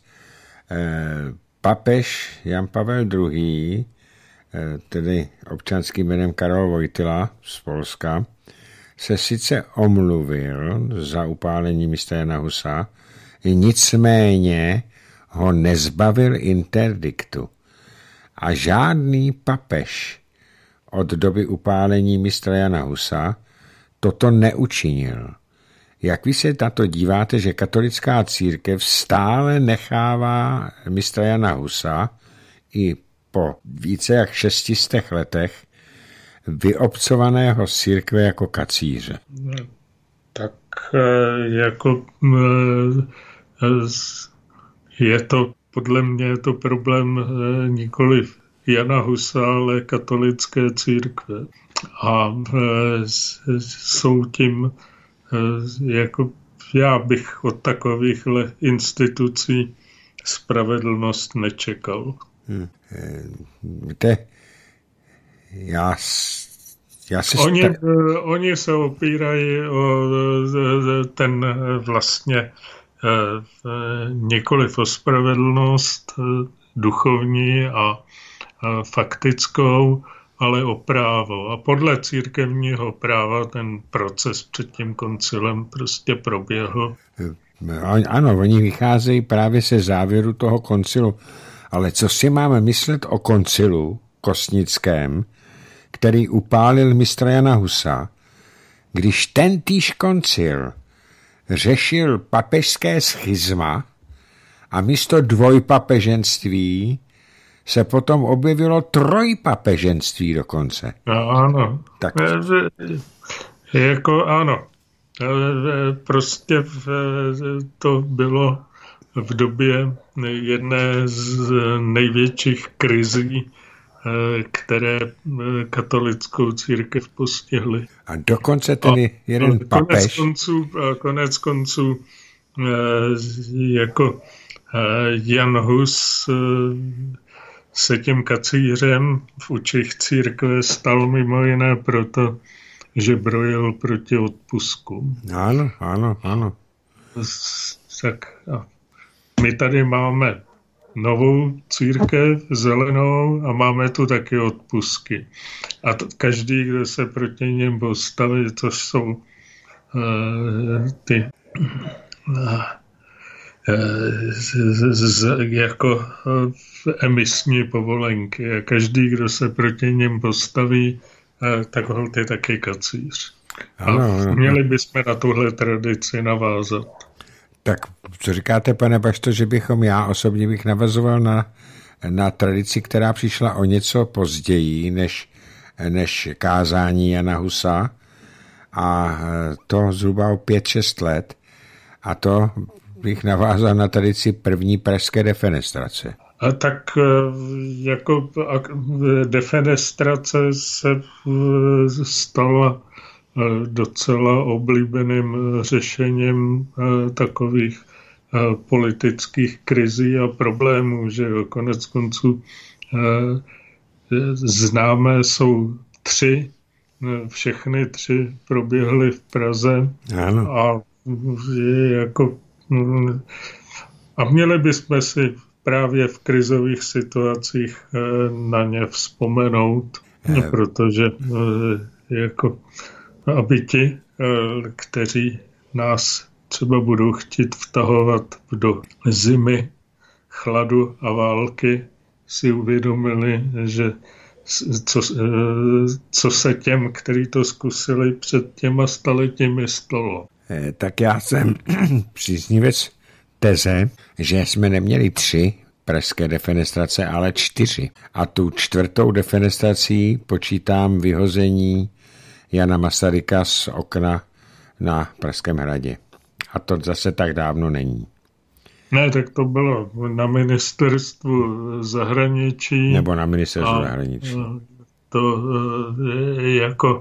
Papež Jan Pavel II., tedy občanským jménem Karol Wojtyla z Polska, se sice omluvil za upálení mistra Jana Husa, nicméně ho nezbavil interdiktu. A žádný papež od doby upálení mistra Jana Husa toto neučinil. Jak vy se na to díváte, že katolická církev stále nechává mistra Jana Husa i po více jak 600 letech vyobcovaného z církve jako kacíře? Tak jako je to, podle mě je to problém nikoliv Jana Husa, ale katolické církve. A jsou tím, jako já bych od takovýchhle institucí spravedlnost nečekal. Víte, Oni se opírají o ten vlastně nikoliv o spravedlnost duchovní a faktickou, ale o právo. A podle církevního práva ten proces před tím koncilem prostě proběhl. Ano, oni vycházejí právě se závěru toho koncilu. Ale co si máme myslet o koncilu kostnickém, který upálil mistra Jana Husa, když tentýž koncil řešil papežské schizma a místo dvojpapeženství se potom objevilo trojpapeženství dokonce. Ano. Tak. Jako ano. Prostě to bylo v době jedné z největších krizí, které katolickou církev postihly. A dokonce ten jeden papež... Konec konců jako Jan Hus se tím kacířem v očích církve stal mimo jiné proto, že brojil proti odpuskům. Ano. Tak my tady máme novou církev, zelenou, a máme tu taky odpustky. A každý, kdo se proti něm postaví, což jsou ty jako emisní povolenky. A každý, kdo se proti něm postaví, tak holt je taky kacíř. Ano. Měli bychom na tuhle tradici navázat. Tak co říkáte, pane Bašto, že já osobně bych navazoval na tradici, která přišla o něco později než kázání Jana Husa, a to zhruba o 5-6 let, a to bych navázal na tradici první pražské defenestrace. A tak jako defenestrace se stala docela oblíbeným řešením takových politických krizí a problémů, že konec konců známé jsou 3, všechny 3 proběhly v Praze. Ano. A měli bychom si právě v krizových situacích na ně vzpomenout, protože jako aby ti, kteří nás třeba budou chtít vtahovat do zimy, chladu a války, si uvědomili, že co se těm, kteří to zkusili před těma staletími, stalo. Tak já jsem příznivec teze, že jsme neměli 3 pražské defenestrace, ale 4. A tu 4. defenestrací počítám vyhození Jana Masaryka z okna na Pražském hradě. A to zase tak dávno není. Ne, tak to bylo na ministerstvu zahraničí. Nebo na ministerstvu zahraničí. To jako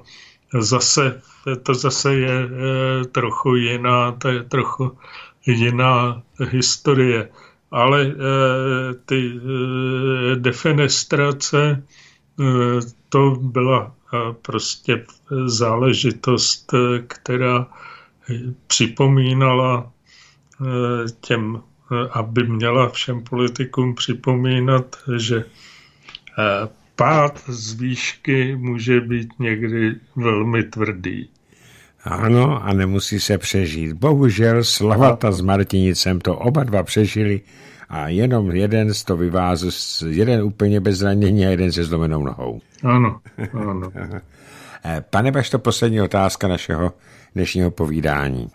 zase je trochu jiná, to je trochu jiná historie. Ale ty defenestrace, to byla prostě záležitost, která připomínala těm, aby měla všem politikům připomínat, že pád z výšky může být někdy velmi tvrdý. Ano, a nemusí se přežít. Bohužel Slavata s Martinicem to oba dva přežili a jenom jeden z to vyvázl, jeden úplně bez zranění a jeden se zlomenou nohou. Ano. Pane Bašto, poslední otázka našeho dnešního povídání.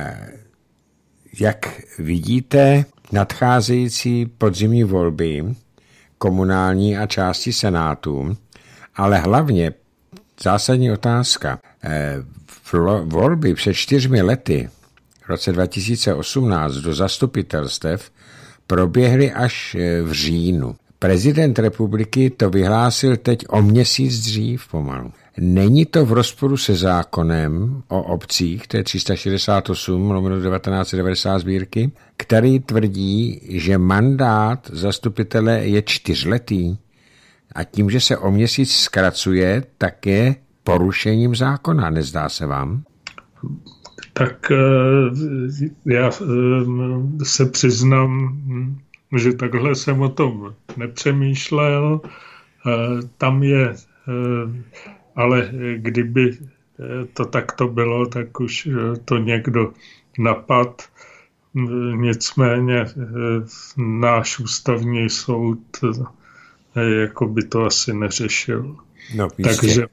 Jak vidíte nadcházející podzimní volby, komunální a části senátu, ale hlavně zásadní otázka. Volby před 4 lety, v roce 2018, do zastupitelstev proběhly až v říjnu. Prezident republiky to vyhlásil teď o měsíc dřív pomalu. Není to v rozporu se zákonem o obcích, to je 368/1990 sbírky, který tvrdí, že mandát zastupitele je 4letý a tím, že se o měsíc zkracuje, tak je porušením zákona, nezdá se vám? Tak já se přiznám, že takhle jsem o tom nepřemýšlel. Tam je, ale kdyby to takto bylo, tak už to někdo napad. Nicméně náš ústavní soud jako by to asi neřešil. No, takže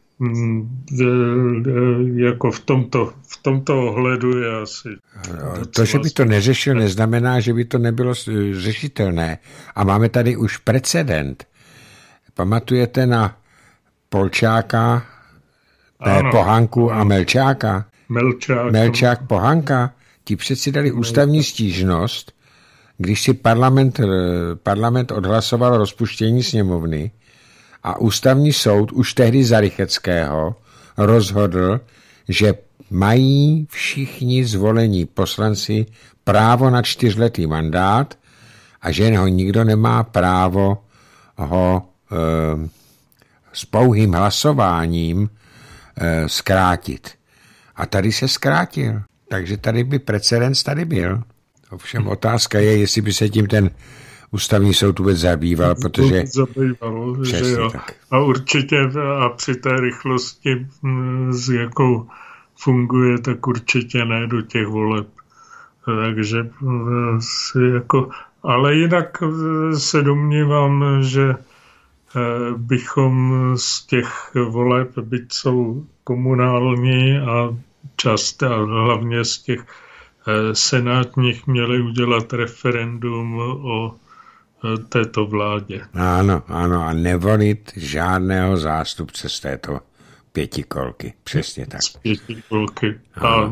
jako v tomto ohledu je asi... To, že by to neřešil, neznamená, že by to nebylo řešitelné. A máme tady už precedent. Pamatujete na Polčáka, Pohanku a Melčáka? Melčák, Pohanka, ti přeci dali ústavní stížnost, když si parlament odhlasoval rozpuštění sněmovny a ústavní soud už tehdy za Rycheckého rozhodl, že mají všichni zvolení poslanci právo na 4letý mandát a že ho nikdo nemá právo ho s pouhým hlasováním zkrátit. A tady se zkrátil. Takže tady by precedens tady byl. Ovšem otázka je, jestli by se tím ten ústavní soud vůbec zabýval, protože... Zabýval, že jo. Tak. A určitě a při té rychlosti, s jakou funguje, tak určitě ne do těch voleb. Takže jako... Ale jinak se domnívám, že bychom z těch voleb, byť jsou komunální a často a hlavně z těch senátních, měli udělat referendum o této vládě. Ano, a nevolit žádného zástupce z této pětikolky. Přesně tak. Z pětikolky. A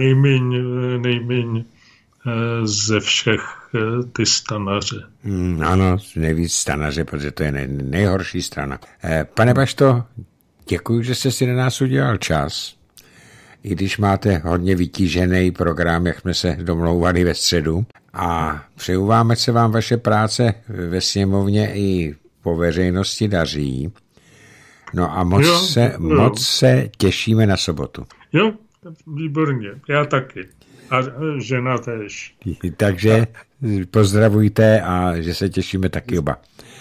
nejméně ze všech ty stanaře. Ano, nejvíc stanaře, protože to je nejhorší strana. Pane Bašto, děkuji, že jste si na nás udělal čas. I když máte hodně vytížený program, jak jsme se domlouvali ve středu. A přeju vám, ať se vám vaše práce ve sněmovně i po veřejnosti daří. No a moc se těšíme na sobotu. Jo, výborně. Já taky. A žena též. Takže pozdravujte a že se těšíme taky oba.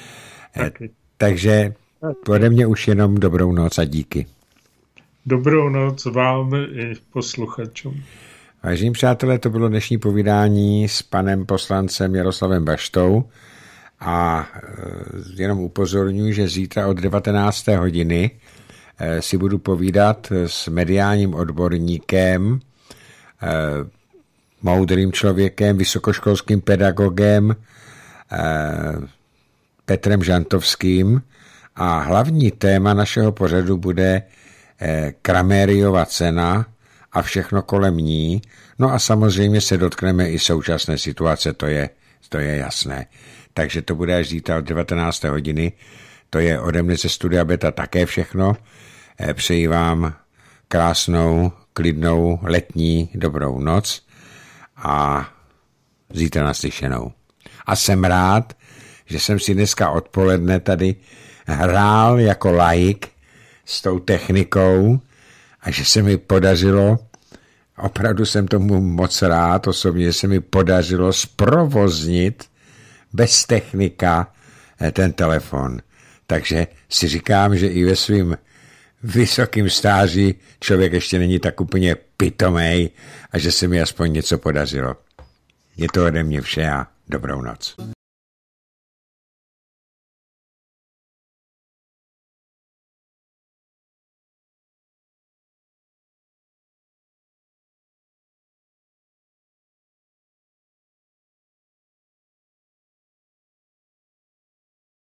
Takže ode mě už jenom dobrou noc a díky. Dobrou noc vám i posluchačům. Vážení přátelé, to bylo dnešní povídání s panem poslancem Jaroslavem Baštou a jenom upozorňuji, že zítra od 19. hodiny si budu povídat s mediálním odborníkem, moudrým člověkem, vysokoškolským pedagogem Petrem Žantovským a hlavní téma našeho pořadu bude Kramériova cena a všechno kolem ní. No a samozřejmě se dotkneme i současné situace, to je jasné. Takže to bude až zítra od 19. hodiny. To je ode mne ze Studia Beta také všechno. Přeji vám krásnou, klidnou, letní, dobrou noc a zítra naslyšenou. A jsem rád, že jsem si dneska odpoledne tady hrál jako laik s tou technikou a že se mi podařilo, opravdu jsem tomu moc rád osobně, že se mi podařilo zprovoznit bez technika ten telefon. Takže si říkám, že i ve svým vysokým stáří člověk ještě není tak úplně pitomej a že se mi aspoň něco podařilo. Je to ode mě vše a dobrou noc.